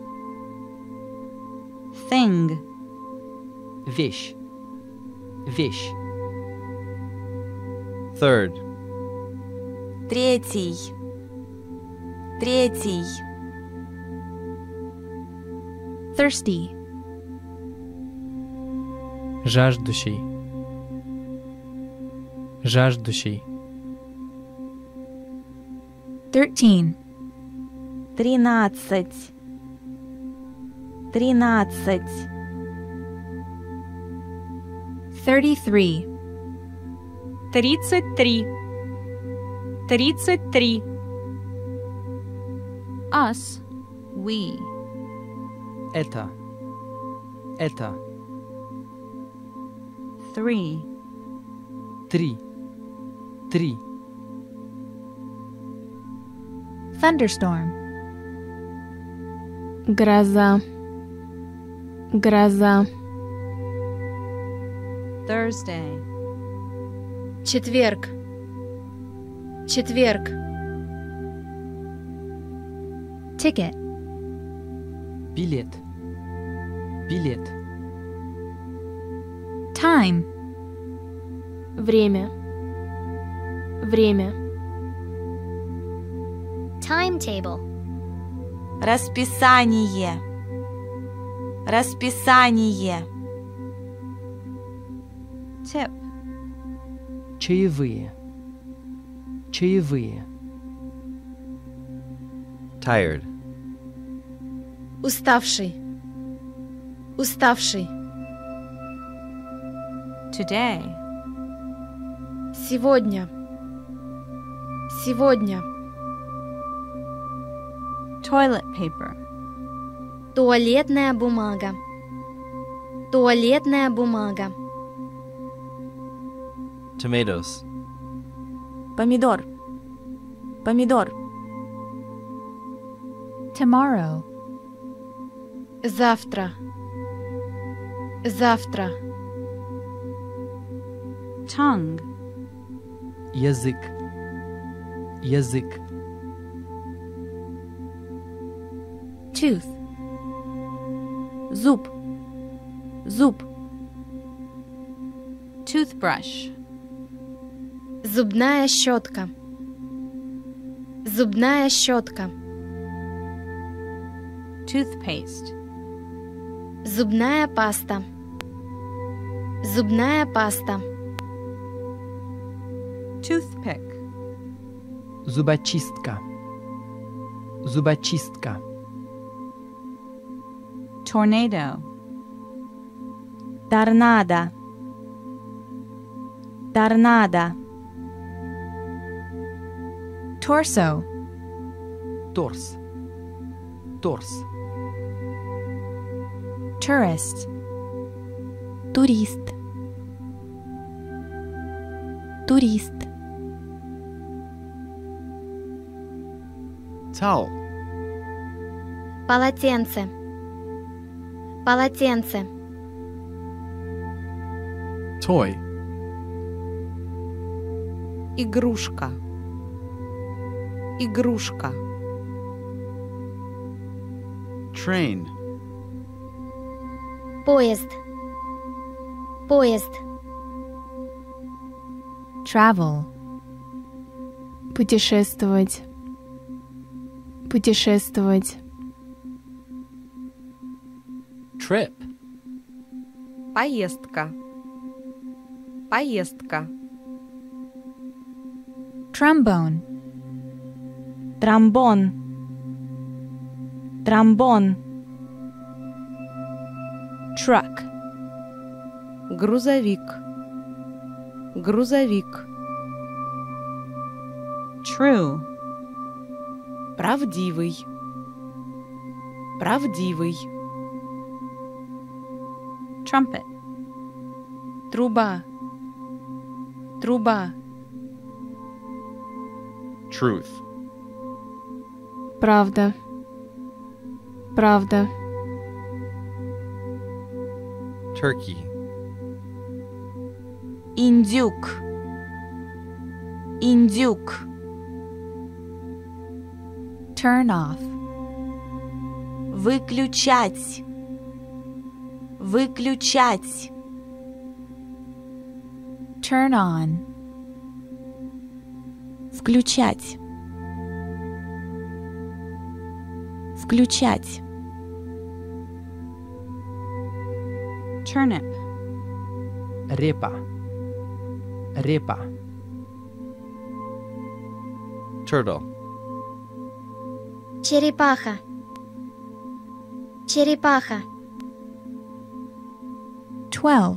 O: Thing.
P: Вещь. Вещь.
G: Third.
C: Третий. Третий. Thirsty.
K: Жаждущий. Жаждущий.
C: Thirteen. Тринадцать. Тринадцать. Thirty-three.
E: Тридцать три. Тридцать три.
O: Us. We.
P: Это. Это.
O: Three.
P: Три. Три.
C: Thunderstorm.
R: Гроза. Гроза.
O: Thursday.
L: Четверг. Четверг.
C: Ticket.
P: Билет. Билет.
C: Time.
R: Время. Время.
J: Timetable.
C: Расписание. Расписание.
O: Tip.
P: Чаевые. Чаевые.
G: Tired.
L: Уставший. Уставший.
O: Today.
L: Сегодня. Сегодня.
O: Toilet paper.
J: Туалетная бумага. Туалетная бумага.
G: Tomatoes.
I: Помидор. Помидор.
C: Tomorrow.
L: Завтра. Завтра.
O: Tongue.
P: Язык. Язык.
C: Tooth.
I: Зуб. Зуб.
O: Toothbrush.
L: Зубная щетка. Зубная щетка.
O: Toothpaste.
L: Зубная паста. Зубная паста.
O: Toothpick.
P: Зубочистка. Зубочистка.
O: Tornado.
C: Торнадо. Торнадо. Torso.
P: Торс. Торс.
C: Tourist.
I: Турист. Турист.
M: Towel.
J: Полотенце. Полотенце.
N: Toy.
U: Игрушка. Игрушка.
M: Train.
J: Поезд. Поезд.
C: Travel.
R: Путешествовать. Путешествовать.
F: Trip.
U: Поездка. Поездка.
C: Trombone. Тромбон. Тромбон. Truck.
U: Грузовик. Грузовик.
O: True.
U: Правдивый. Правдивый.
O: Trumpet.
R: Труба. Труба.
M: Truth.
R: Правда. Правда.
G: Turkey.
I: Индюк. Индюк.
C: Turn off.
I: Выключать. Выключать.
C: Turn on.
I: Включать. Включать.
O: Turnip.
P: Репа. Репа.
G: Turtle.
J: Черепаха. Черепаха.
C: Twelve.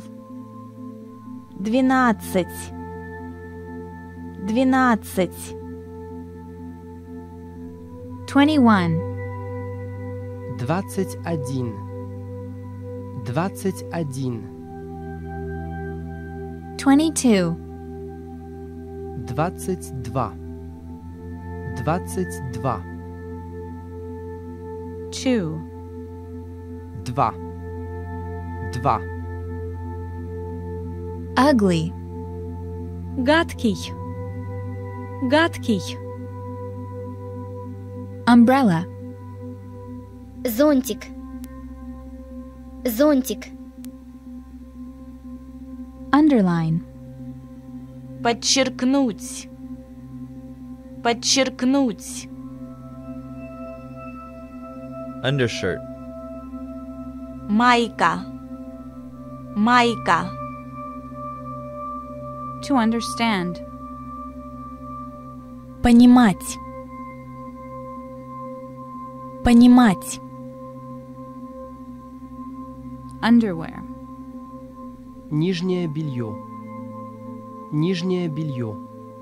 I: Двенадцать. Двенадцать.
C: Twenty-one.
P: Двадцать один. Двадцать один.
C: Twenty-two.
P: Двадцать два. Двадцать два.
O: Two.
P: Два. Два.
C: Ugly.
B: Гадкий. Гадкий.
C: Umbrella.
J: Зонтик. Зонтик.
C: Underline.
I: Подчеркнуть. Подчеркнуть.
G: Undershirt.
I: Майка. Майка.
O: To understand.
I: Понимать. Понимать.
O: Underwear.
P: Нижнее белье. Нижнее белье.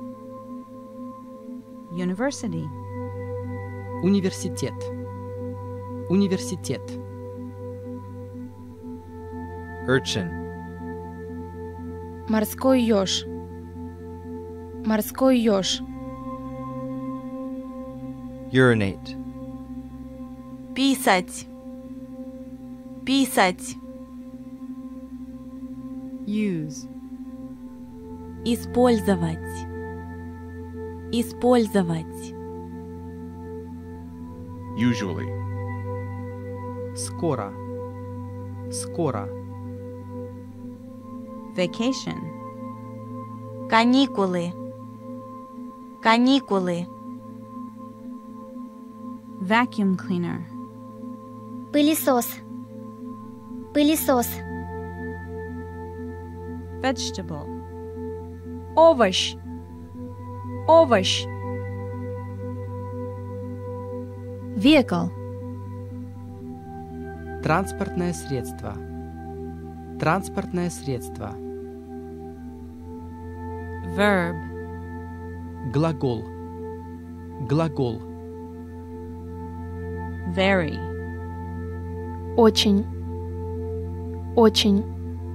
O: University.
P: Университет. Университет.
G: Urchin.
R: Морской еж. Морской еж.
G: Urinate.
I: Писать. Писать.
O: Use.
I: Использовать. Использовать.
M: Usually.
P: Скоро. Скоро.
O: Vacation.
I: Каникулы. Каникулы.
O: Vacuum cleaner.
J: Пылесос. Пылесос.
O: Vegetable.
B: Овощ. Овощ.
C: Vehicle.
P: Транспортное средство. Транспортное средство.
O: Verb.
P: Глагол. Глагол.
O: Very.
R: Очень. Очень.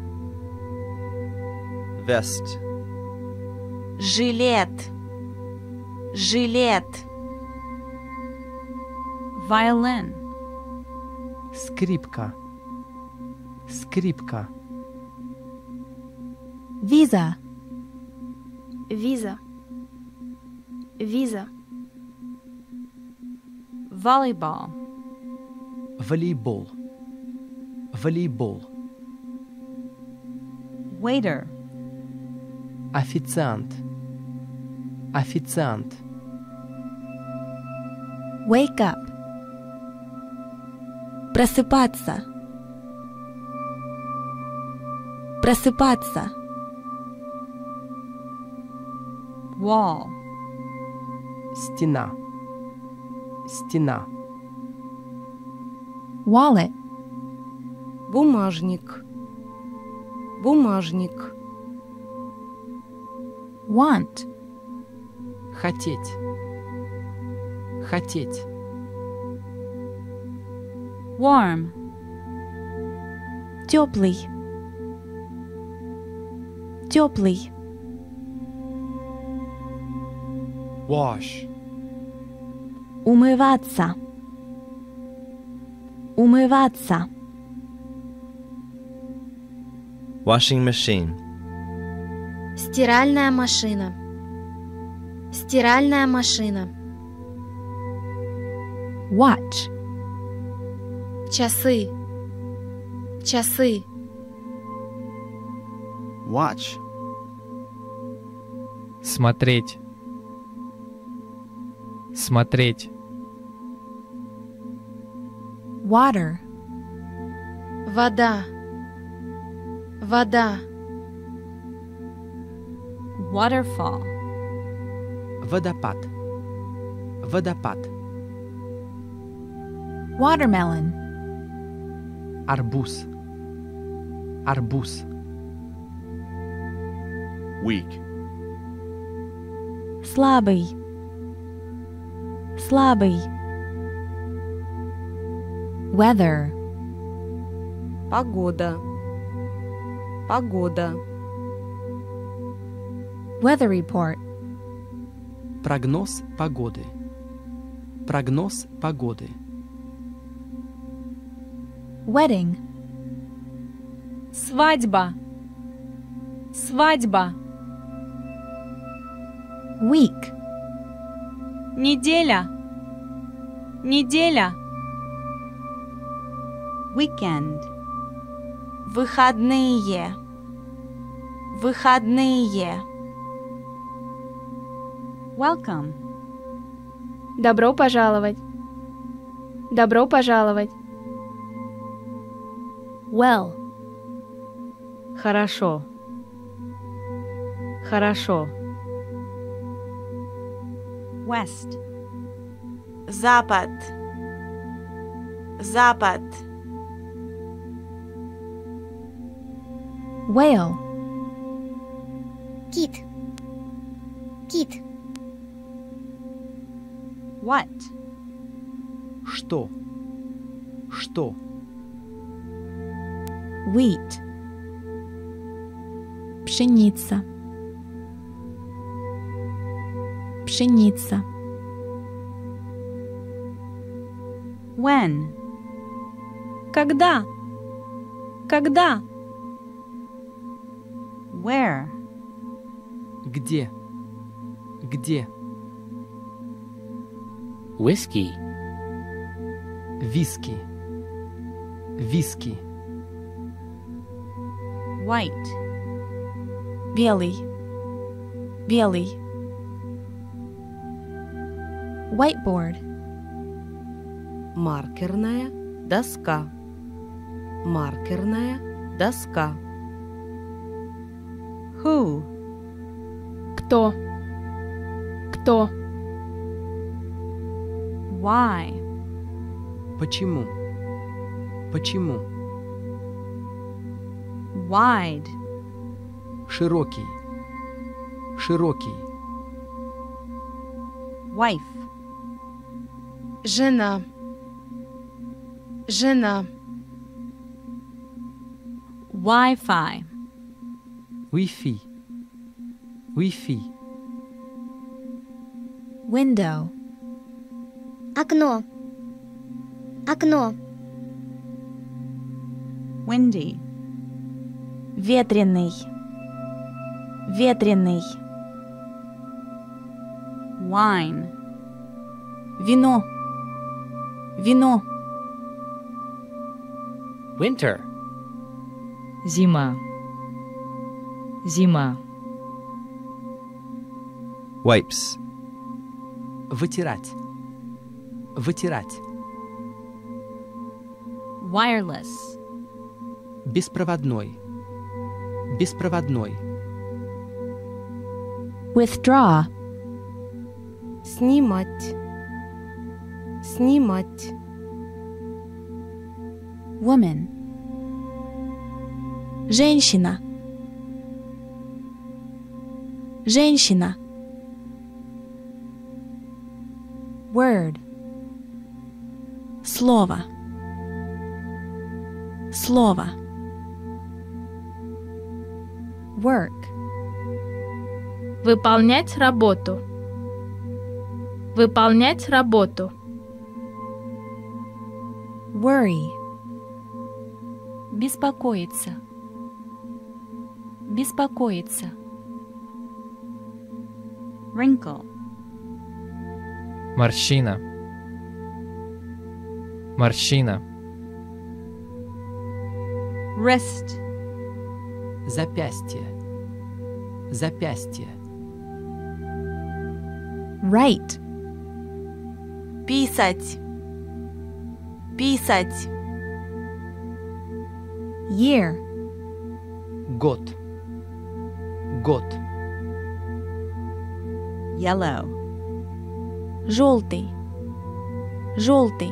G: Vest.
I: Жилет. Жилет.
O: Violin.
P: Скрипка. Скрипка.
C: Visa.
R: Visa. Visa.
O: Volleyball.
P: Волейбол. Волейбол.
O: Waiter.
P: Официант. Официант.
C: Wake up.
D: Просыпаться. Просыпаться.
O: Wall.
P: Стена. Стена.
C: Wallet.
U: Бумажник. Бумажник.
C: Want.
P: Хотеть. Хотеть.
O: Warm.
D: Теплый. Теплый.
H: Wash.
D: Умываться. Умываться.
G: Washing machine.
L: Стиральная машина. Стиральная машина.
C: Watch.
L: Часы. Часы.
M: Watch.
K: Смотреть. Смотреть.
C: Water.
L: Вода. Вода.
O: Waterfall.
P: Водопад. Водопад.
C: Watermelon.
P: Арбуз. Арбуз.
M: Weak.
D: Слабый. Слабый.
C: Weather.
U: Погода. Погода.
C: Weather report.
P: Прогноз погоды. Прогноз погоды.
C: Wedding.
E: Свадьба. Свадьба.
C: Week.
E: Неделя. Неделя.
O: Weekend.
I: Выходные. Выходные.
O: Welcome.
R: Добро пожаловать. Добро пожаловать.
L: Well.
R: Хорошо. Хорошо.
O: West.
I: Запад. Запад.
C: Whale.
J: Кит. Кит.
O: What?
P: Что? Что?
C: Wheat. Пшеница. Пшеница.
O: When?
E: Когда? Когда?
O: Where?
P: Где? Где?
F: Whiskey.
P: Виски. Виски.
O: White.
D: Белый. Белый.
C: Whiteboard.
U: Маркерная доска. Маркерная доска.
O: Who?
R: Кто? Кто?
O: Why?
P: Почему? Почему?
O: Wide.
P: Широкий. Широкий.
O: Wife.
L: Жена. Жена.
O: Wi-Fi.
P: Wi-Fi. Wi-Fi.
C: Window.
J: Окно. Окно.
O: Windy.
D: Ветреный. Ветреный.
O: Wine.
D: Вино. Вино.
F: Winter.
Q: Зима. Зима.
G: Wipes.
P: Вытирать. Вытирать.
O: Wireless.
P: Беспроводной. Беспроводной.
D: Withdraw.
U: Снимать. Снимать.
D: Woman. Женщина. Женщина. Word. Слово. Слово. Work.
R: Выполнять работу. Выполнять работу.
D: Worry. Беспокоиться. Беспокоиться.
O: Wrinkle.
K: Морщина. Морщина.
O: Wrist.
P: Запястье. Запястье.
D: Write.
I: Писать. Писать.
D: Year.
P: Год. Год.
O: Yellow.
D: Желтый. Желтый.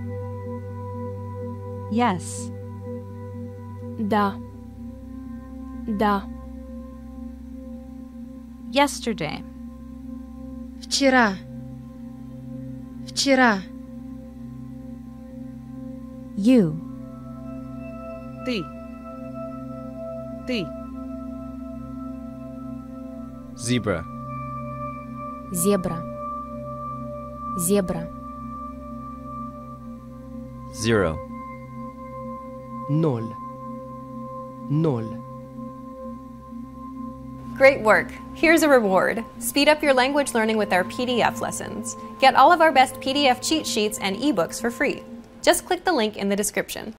O: Yes.
R: Да. Да.
O: Yesterday.
L: Вчера. Вчера.
D: You.
O: Ты. Ты.
G: Zebra.
V: Зебра. Зебра.
G: Zero.
P: Ноль. Ноль.
W: Great work! Here's a reward. Speed up your language learning with our P D F lessons. Get all of our best P D F cheat sheets and ebooks for free. Just click the link in the description.